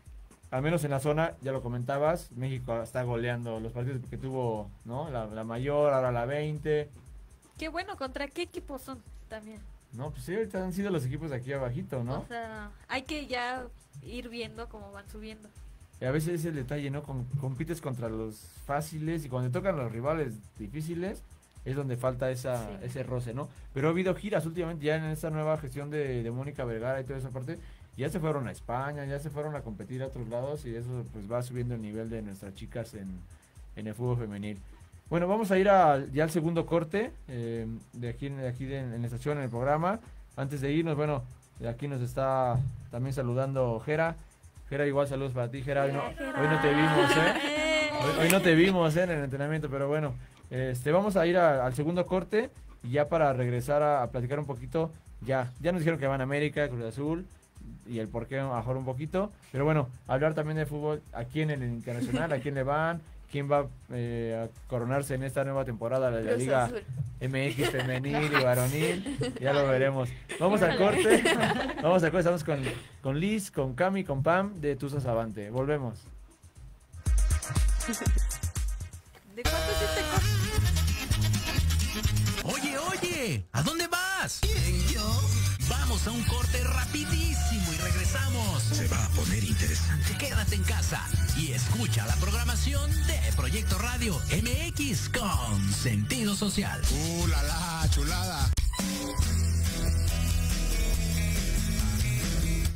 Al menos en la zona, ya lo comentabas, México está goleando los partidos que tuvo, ¿no? La, la mayor, ahora la veinte. Qué bueno, ¿contra qué equipos son también? No, pues sí, ahorita han sido los equipos de aquí abajito, ¿no? O sea, hay que ya ir viendo cómo van subiendo. Y a veces es el detalle, ¿no? Com- compites contra los fáciles y cuando te tocan los rivales difíciles es donde falta esa, Sí. ese roce, ¿no? Pero ha habido giras últimamente ya en esta nueva gestión de, de Mónica Vergara y toda esa parte. Ya se fueron a España, ya se fueron a competir a otros lados y eso pues va subiendo el nivel de nuestras chicas en, en el fútbol femenil. Bueno, vamos a ir a, ya al segundo corte eh, de aquí, de aquí de- en la estación, en el programa. Antes de irnos, bueno, de aquí nos está también saludando Jera. Jera, igual saludos para ti, Jera. Hoy no, hoy no te vimos, ¿eh? Hoy, hoy no te vimos, ¿eh? En el entrenamiento, pero bueno. Este, vamos a ir a- al segundo corte y ya para regresar a, a platicar un poquito, ya, ya nos dijeron que van a América, Cruz Azul y el por qué mejor un poquito, pero bueno, hablar también de fútbol, a quién en el internacional, a quién le van, quién va eh, a coronarse en esta nueva temporada de la Cruz Liga Azul. M X femenil y varonil, ya lo veremos. Vamos al corte, vamos al corte, estamos con, con Liz, con Cami, con Pam de Tuzos Avante, volvemos. ¿De cuánto es este corte? Oye, oye, ¿a dónde vas? ¿Quién, yo? Vamos a un corte rapidísimo y regresamos. Se va a poner interesante. Quédate en casa y escucha la programación de Proyecto Radio M X con sentido social. Uh, la la, chulada.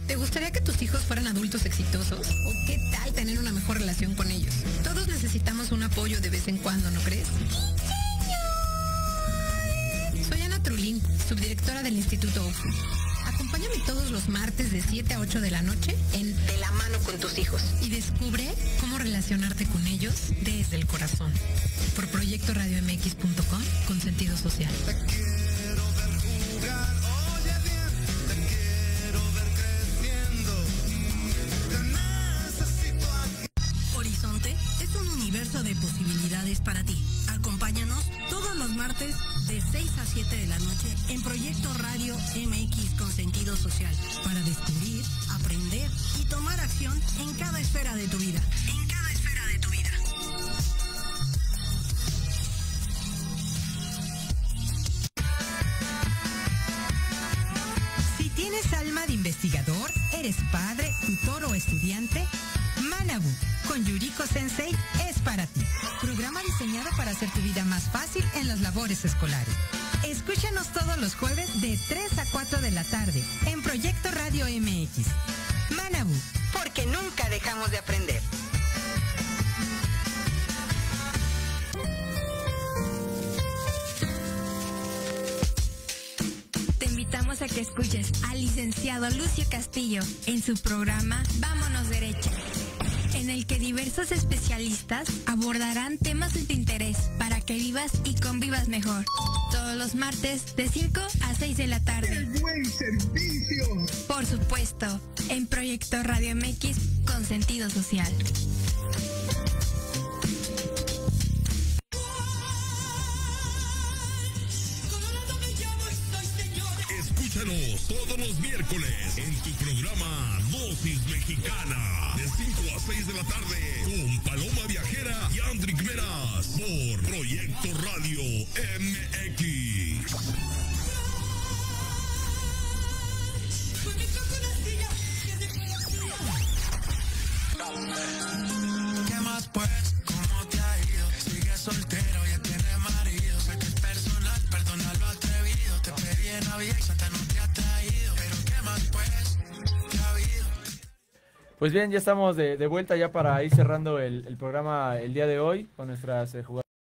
¿Te gustaría que tus hijos fueran adultos exitosos? ¿O qué tal tener una mejor relación con ellos? Todos necesitamos un apoyo de vez en cuando, ¿no crees? Soy Ana Trulín, subdirectora del Instituto O F U. Acompáñame todos los martes de siete a ocho de la noche en De la mano con tus hijos y descubre cómo relacionarte con ellos desde el corazón. Por proyecto radio m x punto com con sentido social. Horizonte es un universo de posibilidades para ti. Acompáñanos todos los martes de seis a siete de la noche en Proyecto Radio M X con sentido social para descubrir, aprender y tomar acción en cada esfera de tu vida. En cada esfera de tu vida. Si tienes alma de investigador, eres padre, tutor o estudiante, Manabu con Yuriko Sensei es para ti. Programa diseñado para hacer tu vida más fácil en las labores escolares. Escúchanos todos los jueves de tres a cuatro de la tarde en Proyecto Radio M X. Manabu, porque nunca dejamos de aprender. Te invitamos a que escuches al licenciado Lucio Castillo en su programa Vámonos Derecha, en el que diversos especialistas abordarán temas de tu interés para que vivas y convivas mejor. Todos los martes de cinco a seis de la tarde. ¡Qué buen servicio! Por supuesto, en Proyecto Radio M X con sentido social. Escúchanos todos los miércoles en tu programa Dosis Mexicana de cinco a seis de la tarde con Paloma Viajera y Andrick Meras por Proyecto Radio M X. ¿Qué más pues? ¿Cómo te ha ido? Sigues soltero, ya tienes marido. Sé que es personal, perdona lo atrevido. Te pedí en Navidad y Santa no te ha traído. Pero ¿qué más pues? ¿Qué ha habido? Pues bien, ya estamos de, de vuelta ya para ir cerrando el, el programa el día de hoy con nuestras eh, jugadoras.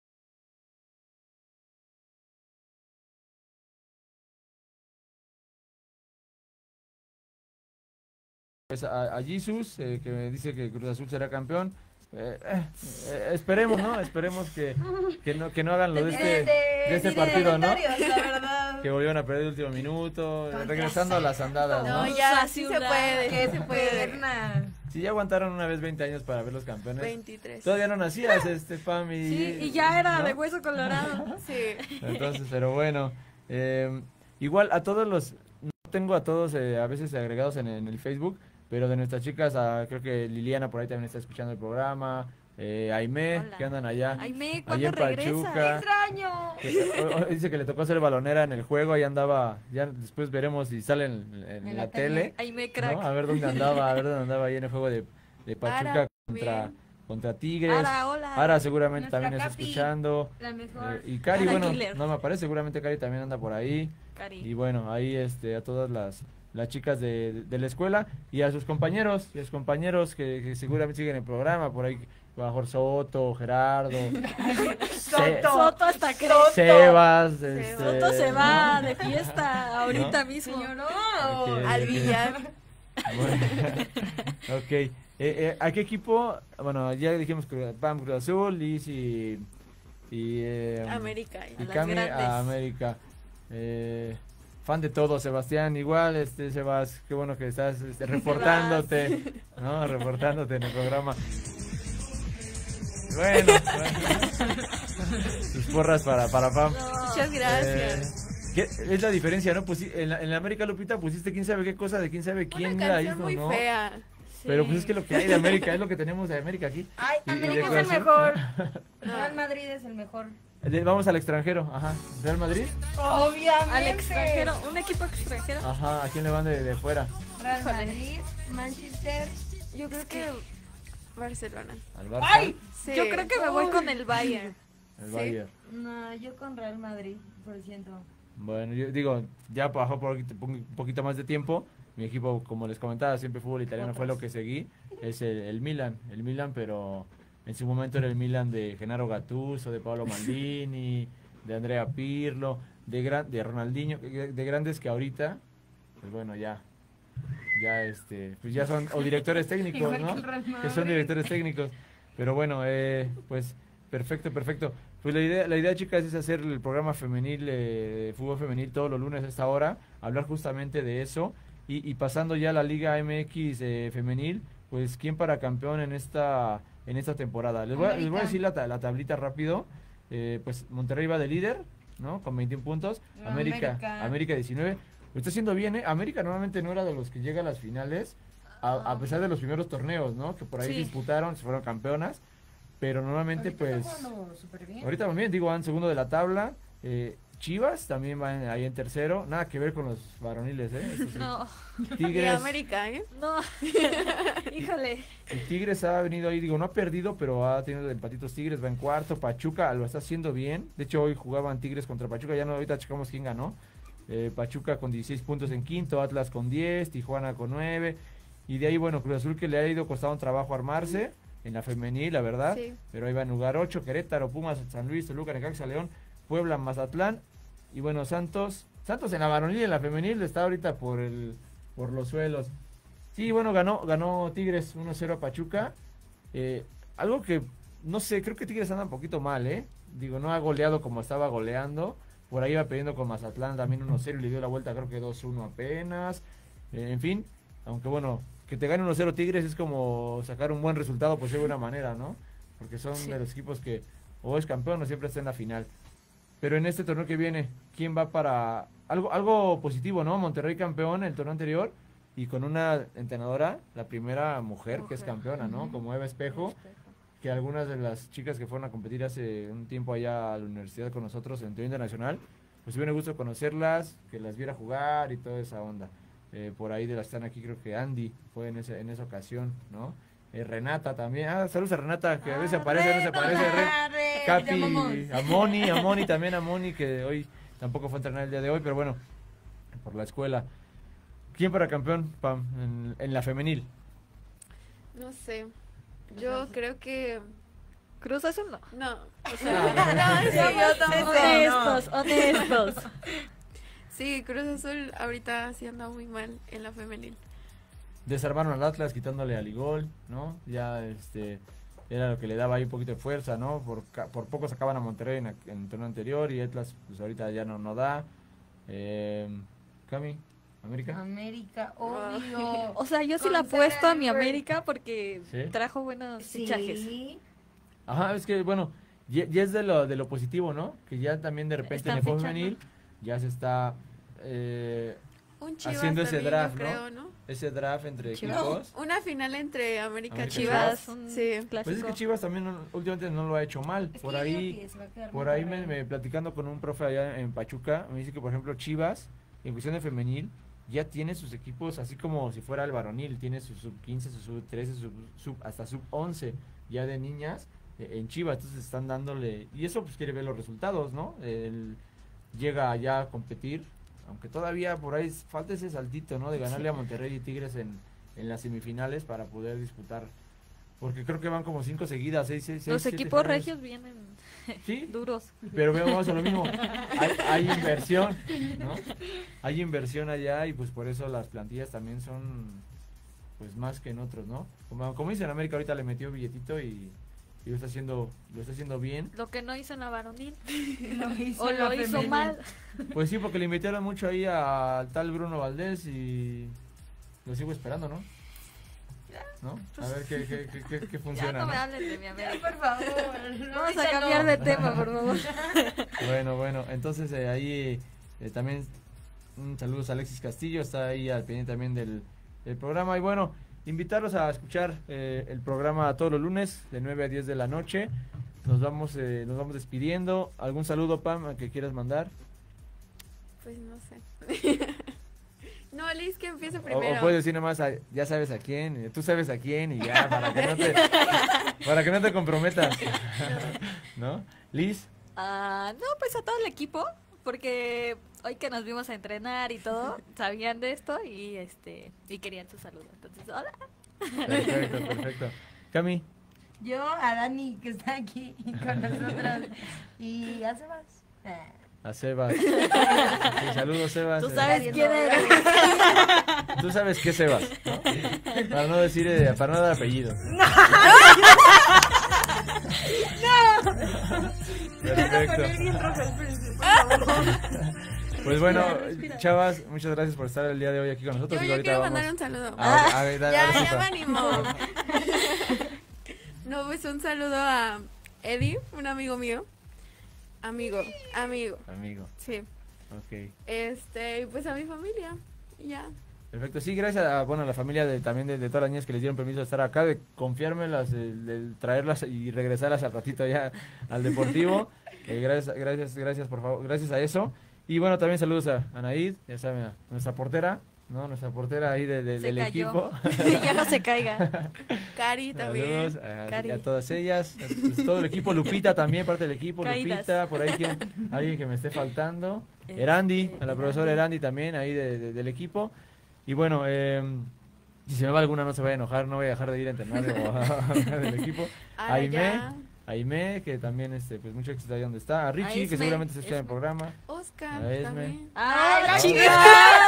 Pues a, a Jesus, eh, que me dice que Cruz Azul será campeón. Eh, eh, eh, esperemos, ¿no? Esperemos que, que no que no hagan lo de este, de este partido, ¿no? La verdad. Que volvieron a perder el último minuto, regresando a las andadas, ¿no? No, ya, sí se puede. Que se puede. Sí, ya aguantaron una vez veinte años para ver los campeones. veintitrés. Todavía no nacías, este, Pam, y... Sí, y ya era ¿no? de hueso colorado. Sí. Entonces, pero bueno, eh, igual a todos los, no tengo a todos eh, a veces agregados en, en el Facebook, pero de nuestras chicas, a, creo que Liliana por ahí también está escuchando el programa, eh, Aimé, Hola. que andan allá, Aimé, allá ¿cuándo en regresa? Pachuca, ¡Extraño! que, o- o- dice que le tocó ser balonera en el juego, ahí andaba, ya después veremos si sale en, en En la, la tele, tele. Aimé, crack. ¿no? A ver dónde andaba, a ver dónde andaba ahí en el juego de, de Pachuca Ara, contra, bien. contra Tigres. Ara, hola. Ara seguramente Nuestra también está Capi. escuchando. La mejor. Eh, y Cari, Ara bueno, Killer. no me aparece, seguramente Cari también anda por ahí. Cari. Y bueno, ahí este a todas las, las chicas de, de- de la escuela y a sus compañeros, y a sus compañeros que, que seguramente siguen el programa, por ahí Bajor Soto, Gerardo, Se- Soto hasta que Sebas, este, Soto se ¿no? va de fiesta ahorita ¿No? mismo. Señor, no. Ok, Al ok. billar. Bueno, ok. Eh, eh, ¿A qué equipo? Bueno, ya dijimos que Pam Cruz Azul, Liz y, y, eh, América. y las Cami grandes. a América. Eh, fan de todo, Sebastián. Igual, este Sebas, qué bueno que estás este, reportándote, ¿no? Reportándote en el programa. Bueno, bueno. Tus porras para, para Pam. Muchas gracias. Eh, ¿qué es la diferencia, no? Pues sí, en la, en la América Lupita pusiste quién sabe qué cosa de quién sabe quién Una la canción hizo, muy ¿no? fea. Pero Sí. pues es que lo que hay de América es lo que tenemos de América aquí. Ay, Y- y de América es Cruz el Azul. mejor. Real Madrid es el mejor. De- Vamos al extranjero, ajá. ¿Real Madrid? Obviamente. Al extranjero, un equipo extranjero. Ajá, ¿a quién le van de, de fuera? Real Madrid, Manchester. Yo creo que Barcelona. ¿Al Barça? ¡Ay! Sí. Yo creo que me voy con el Bayern. El sí. Bayern. No, yo con Real Madrid, por ciento. Bueno, yo digo, ya bajó por un poquito más de tiempo mi equipo, como les comentaba, siempre fútbol italiano fue lo que seguí, es el, el Milan, el Milan, pero en su momento era el Milan de Gennaro Gattuso, de Paolo Maldini, de Andrea Pirlo, de, gran, de Ronaldinho, de, de grandes que ahorita, pues bueno, ya, ya este, pues ya son, o directores técnicos, Igual ¿no? que el Real Que son Madrid. directores técnicos. Pero bueno, eh, pues perfecto, perfecto. Pues la idea, la idea, chicas, es hacer el programa femenil, eh, fútbol femenil todos los lunes a esta hora, hablar justamente de eso. Y, y pasando ya a la Liga M X eh, femenil, pues ¿quién para campeón en esta en esta temporada? Les voy, a- les voy a decir la, ta- la tablita rápido. Eh, pues Monterrey va de líder, ¿no? Con veintiún puntos. América, América. América diecinueve. Lo está haciendo bien, ¿eh? América normalmente no era de los que llega a las finales, a, a pesar de los primeros torneos, ¿no? Que por ahí Sí. disputaron, se fueron campeonas. Pero normalmente, Ahorita pues... está jugando súper bien. Ahorita también, digo, van segundo de la tabla. Eh, Chivas también van ahí en tercero. Nada que ver con los varoniles, ¿eh? Eso sí. No. Y Tigres, América, ¿eh? No. Híjole. el Tigres ha venido ahí, digo, no ha perdido, pero ha tenido empatitos. Tigres va en cuarto. Pachuca lo está haciendo bien. De hecho, hoy jugaban Tigres contra Pachuca. Ya no, ahorita checamos quién ganó. Eh, Pachuca con dieciséis puntos en quinto. Atlas con diez. Tijuana con nueve. Y de ahí, bueno, Cruz Azul, que le ha ido costado un trabajo armarse en la femenil, la verdad. Sí. Pero ahí va en lugar ocho. Querétaro, Pumas, San Luis, Toluca, Necaxa, León, Puebla, Mazatlán. Y bueno, Santos. Santos en la varonil y en la femenil está ahorita por el por los suelos. Sí, bueno, ganó ganó Tigres uno cero a Pachuca. Eh, algo que, no sé, creo que Tigres anda un poquito mal, ¿eh? Digo, no ha goleado como estaba goleando. Por ahí iba perdiendo con Mazatlán también uno cero y le dio la vuelta, creo que dos uno apenas. Eh, en fin, aunque bueno, que te gane uno cero Tigres es como sacar un buen resultado, pues de buena manera, ¿no? Porque son Sí. de los equipos que o es campeón o siempre está en la final. Pero en este torneo que viene, ¿quién va para algo algo positivo, ¿no? Monterrey campeón el torneo anterior y con una entrenadora, la primera mujer, que es Mujer. campeona, ¿no? Como Eva Espejo, que algunas de las chicas que fueron a competir hace un tiempo allá a la universidad con nosotros en torneo internacional, pues hubiera gusto conocerlas, que las viera jugar y toda esa onda. Eh, por ahí de las que están aquí, creo que Andy fue en, ese, en esa ocasión, ¿no? Eh, Renata también. Ah, saludos a Renata, que a veces aparece, a veces aparece. Re- Capi, a Moni, a Moni también, a Moni, que hoy tampoco fue a entrenar el día de hoy, pero bueno, por la escuela. ¿Quién para campeón, Pam, en, en la femenil? No sé. Yo creo que... Cruz Azul no. No. O Ah, sea, no, sí, yo tampoco. Honestos, honestos. Sí, Cruz Azul ahorita sí anda muy mal en la femenil. Desarmaron al Atlas quitándole a Ligol, ¿no? Ya este era lo que le daba ahí un poquito de fuerza, ¿no? Por, ca- por poco sacaban a Monterrey en, la- en el torneo anterior y Atlas pues ahorita ya no, no da. Eh, Cami, América. América, obvio. O sea, yo sí Con la apuesto a mi Sarah América porque ¿Sí? trajo buenos fichajes. Sí. Ajá, es que bueno, ya, ya es de lo, de lo positivo, ¿no? Que ya también de repente Están en el fútbol fichando. femenil ya se está eh, Un Chivas haciendo ese también, draft, yo ¿no? creo, ¿no? Ese draft entre Chivas. equipos. No, una final entre América y América Chivas. Chivas, un Sí. clásico. Pues es que Chivas también no- últimamente no lo ha hecho mal. Es Por que yo digo ahí que se va a quedar Por ahí me, Monterrey. me- platicando con un profe allá en Pachuca, me dice que por ejemplo Chivas, en cuestión de femenil, ya tiene sus equipos así como si fuera el varonil, tiene su sub quince, su sub trece, su sub, hasta sub once ya de niñas eh, en Chivas, entonces están dándole, y eso pues quiere ver los resultados, ¿no? El, llega allá a competir, aunque todavía por ahí falta ese saltito, ¿no? De ganarle a Monterrey y Tigres en, en las semifinales para poder disputar, porque creo que van como cinco seguidas, seis, seis, Los seis, siete equipos finales. regios vienen Sí, duros. pero vemos a lo mismo. Hay, hay inversión, ¿no? Hay inversión allá y pues por eso las plantillas también son pues más que en otros, ¿no? Como, como dice en América ahorita le metió billetito y, y lo está haciendo lo está haciendo bien. Lo que no hizo en la varonil. Lo hizo O en la lo hizo femenil. mal. Pues sí, porque le invitaron mucho ahí al tal Bruno Valdés y lo sigo esperando, ¿no? ¿No? A ver qué, qué, qué, qué- qué Ya funciona, no me ¿no? hablen de mi Ya, América. por favor. no, Vamos a díselo. cambiar de tema, por favor. Bueno, bueno, entonces eh, ahí eh, también un saludos a Alexis Castillo, está ahí al pendiente también del, del programa. Y bueno, invitarlos a escuchar eh, el programa todos los lunes de nueve a diez de la noche. Nos vamos eh, nos vamos despidiendo. ¿Algún saludo, Pam, que quieras mandar? Pues no sé. No, Liz, que empiece O, primero. o puedes decir nomás, a- ya sabes a quién, eh, tú sabes a quién y ya, para que no te, para que no te comprometas. ¿No? Liz, Ah, no, pues a todo el equipo, porque hoy que nos vimos a entrenar y todo, sabían de esto y este y querían su saludo. Entonces, hola. Perfecto, perfecto. Cami. Yo a Dani, que está aquí con nosotros. Y a Sebas. Eh. A Sebas. Sí, saludos, Sebas. Tú sabes Eh, quién eres. Tú sabes qué Sebas, ¿no? Para no decir, eh, para no dar apellido. Perfecto. Pues bueno, chavas, muchas gracias por estar el día de hoy aquí con nosotros. Yo, Y yo ahorita quiero vamos- mandar un saludo. A- a ver, dale, ya, dale, ya Zupa. me animó. No, pues un saludo a Eddie, un amigo mío. Amigo, amigo. Amigo. Sí. Ok. Este, y pues a mi familia. y Ya. Perfecto, sí, gracias a bueno, a la familia de, también de, de todas las niñas que les dieron permiso de estar acá, de confiármelas, de, de traerlas y regresarlas al ratito ya al deportivo. Eh, gracias, gracias, gracias por favor, gracias a eso. Y bueno, también saludos a Anaid, ya saben, a nuestra portera, ¿no? Nuestra portera ahí de, de- Se del cayó. equipo. Ya no se caiga. Cari también. Saludos a, Cari. a todas ellas, a, pues, todo el equipo, Lupita también, parte del equipo, Caídas. Lupita, por ahí quien, alguien que me esté faltando. Erandi, a la profesora Erandi también, ahí de- de- del equipo. Y bueno, eh, si se me va alguna no se vaya a enojar, no voy a dejar de ir a entrenar o a- a hablar del equipo. Ah, Aime, ya. Aime, que también este, pues mucho éxito ahí donde está. A Richie, que Esme, seguramente se escucha en el Esme. programa. Oscar A Esme. también. ¡Ay, la Ah, chica!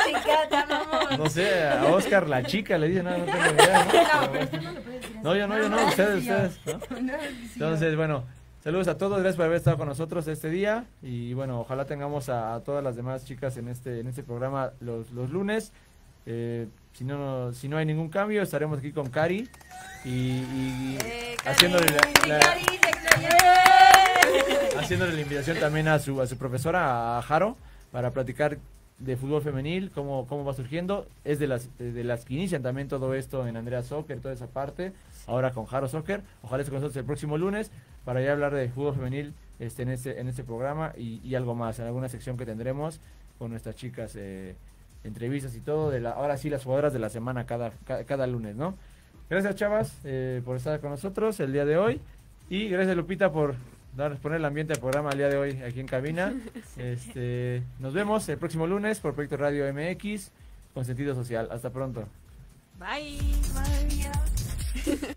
No sé, a Oscar la chica le dicen, no, no tengo idea. ¿no? No, pero tú no le puedes decir así. No, yo no, yo no, ustedes, sí, yo. ustedes. ¿no? No, sí, yo. Entonces, bueno, saludos a todos, gracias por haber estado con nosotros este día y bueno, ojalá tengamos a, a todas las demás chicas en este en este programa los, los lunes. Eh, si no, no si no hay ningún cambio, estaremos aquí con Cari y, y Eh, Cari. haciéndole la, la- Cari, te extrañé. haciéndole la invitación también a su a su profesora, a Jaro, para platicar de fútbol femenil, cómo, cómo va surgiendo. Es de las de las que inician también todo esto en Andrea Soccer, toda esa parte. Ahora con Jaro Soccer. Ojalá esté con nosotros el próximo lunes para ya hablar de fútbol femenil este, en este en este programa y, y algo más, en alguna sección que tendremos con nuestras chicas, eh, entrevistas y todo. De la, ahora sí, las jugadoras de la semana cada, cada, cada lunes, ¿no? Gracias, chavas, eh, por estar con nosotros el día de hoy. Y gracias, Lupita, por dar, poner el ambiente del programa el día de hoy aquí en cabina. Este, nos vemos el próximo lunes por Proyecto Radio M X con sentido social. Hasta pronto. Bye. Bye.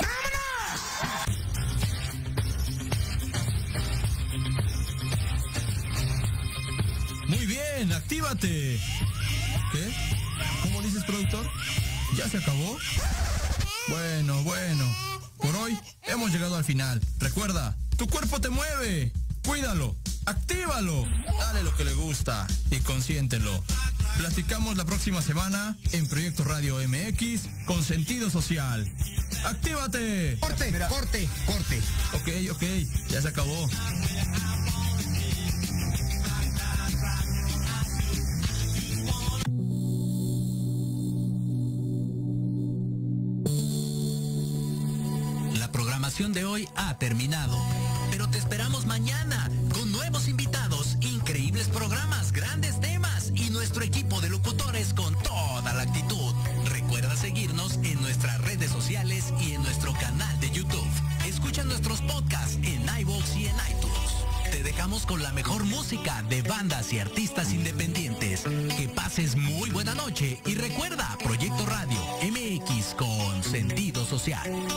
Muy bien, actívate. ¿Qué? ¿Cómo dices, productor? ¿Ya se acabó? Bueno, bueno. Por hoy hemos llegado al final. Recuerda, tu cuerpo te mueve. Cuídalo, actívalo. Dale lo que le gusta y consiéntelo. Platicamos la próxima semana en Proyecto Radio M X con sentido social. ¡Actívate! Corte, corte, corte. Ok, ok, ya se acabó. La programación de hoy ha terminado, pero te esperamos mañana con nuevos invitados, increíbles programas, grandes temas y nuestro equipo de locutores con toda la actitud. Recuerda seguirnos en nuestras redes sociales y en nuestro canal de YouTube. Escucha nuestros podcasts en iVoox y en iTunes. Te dejamos con la mejor música de bandas y artistas independientes. Que pases muy buena noche y recuerda Proyecto Radio M X con sentido social.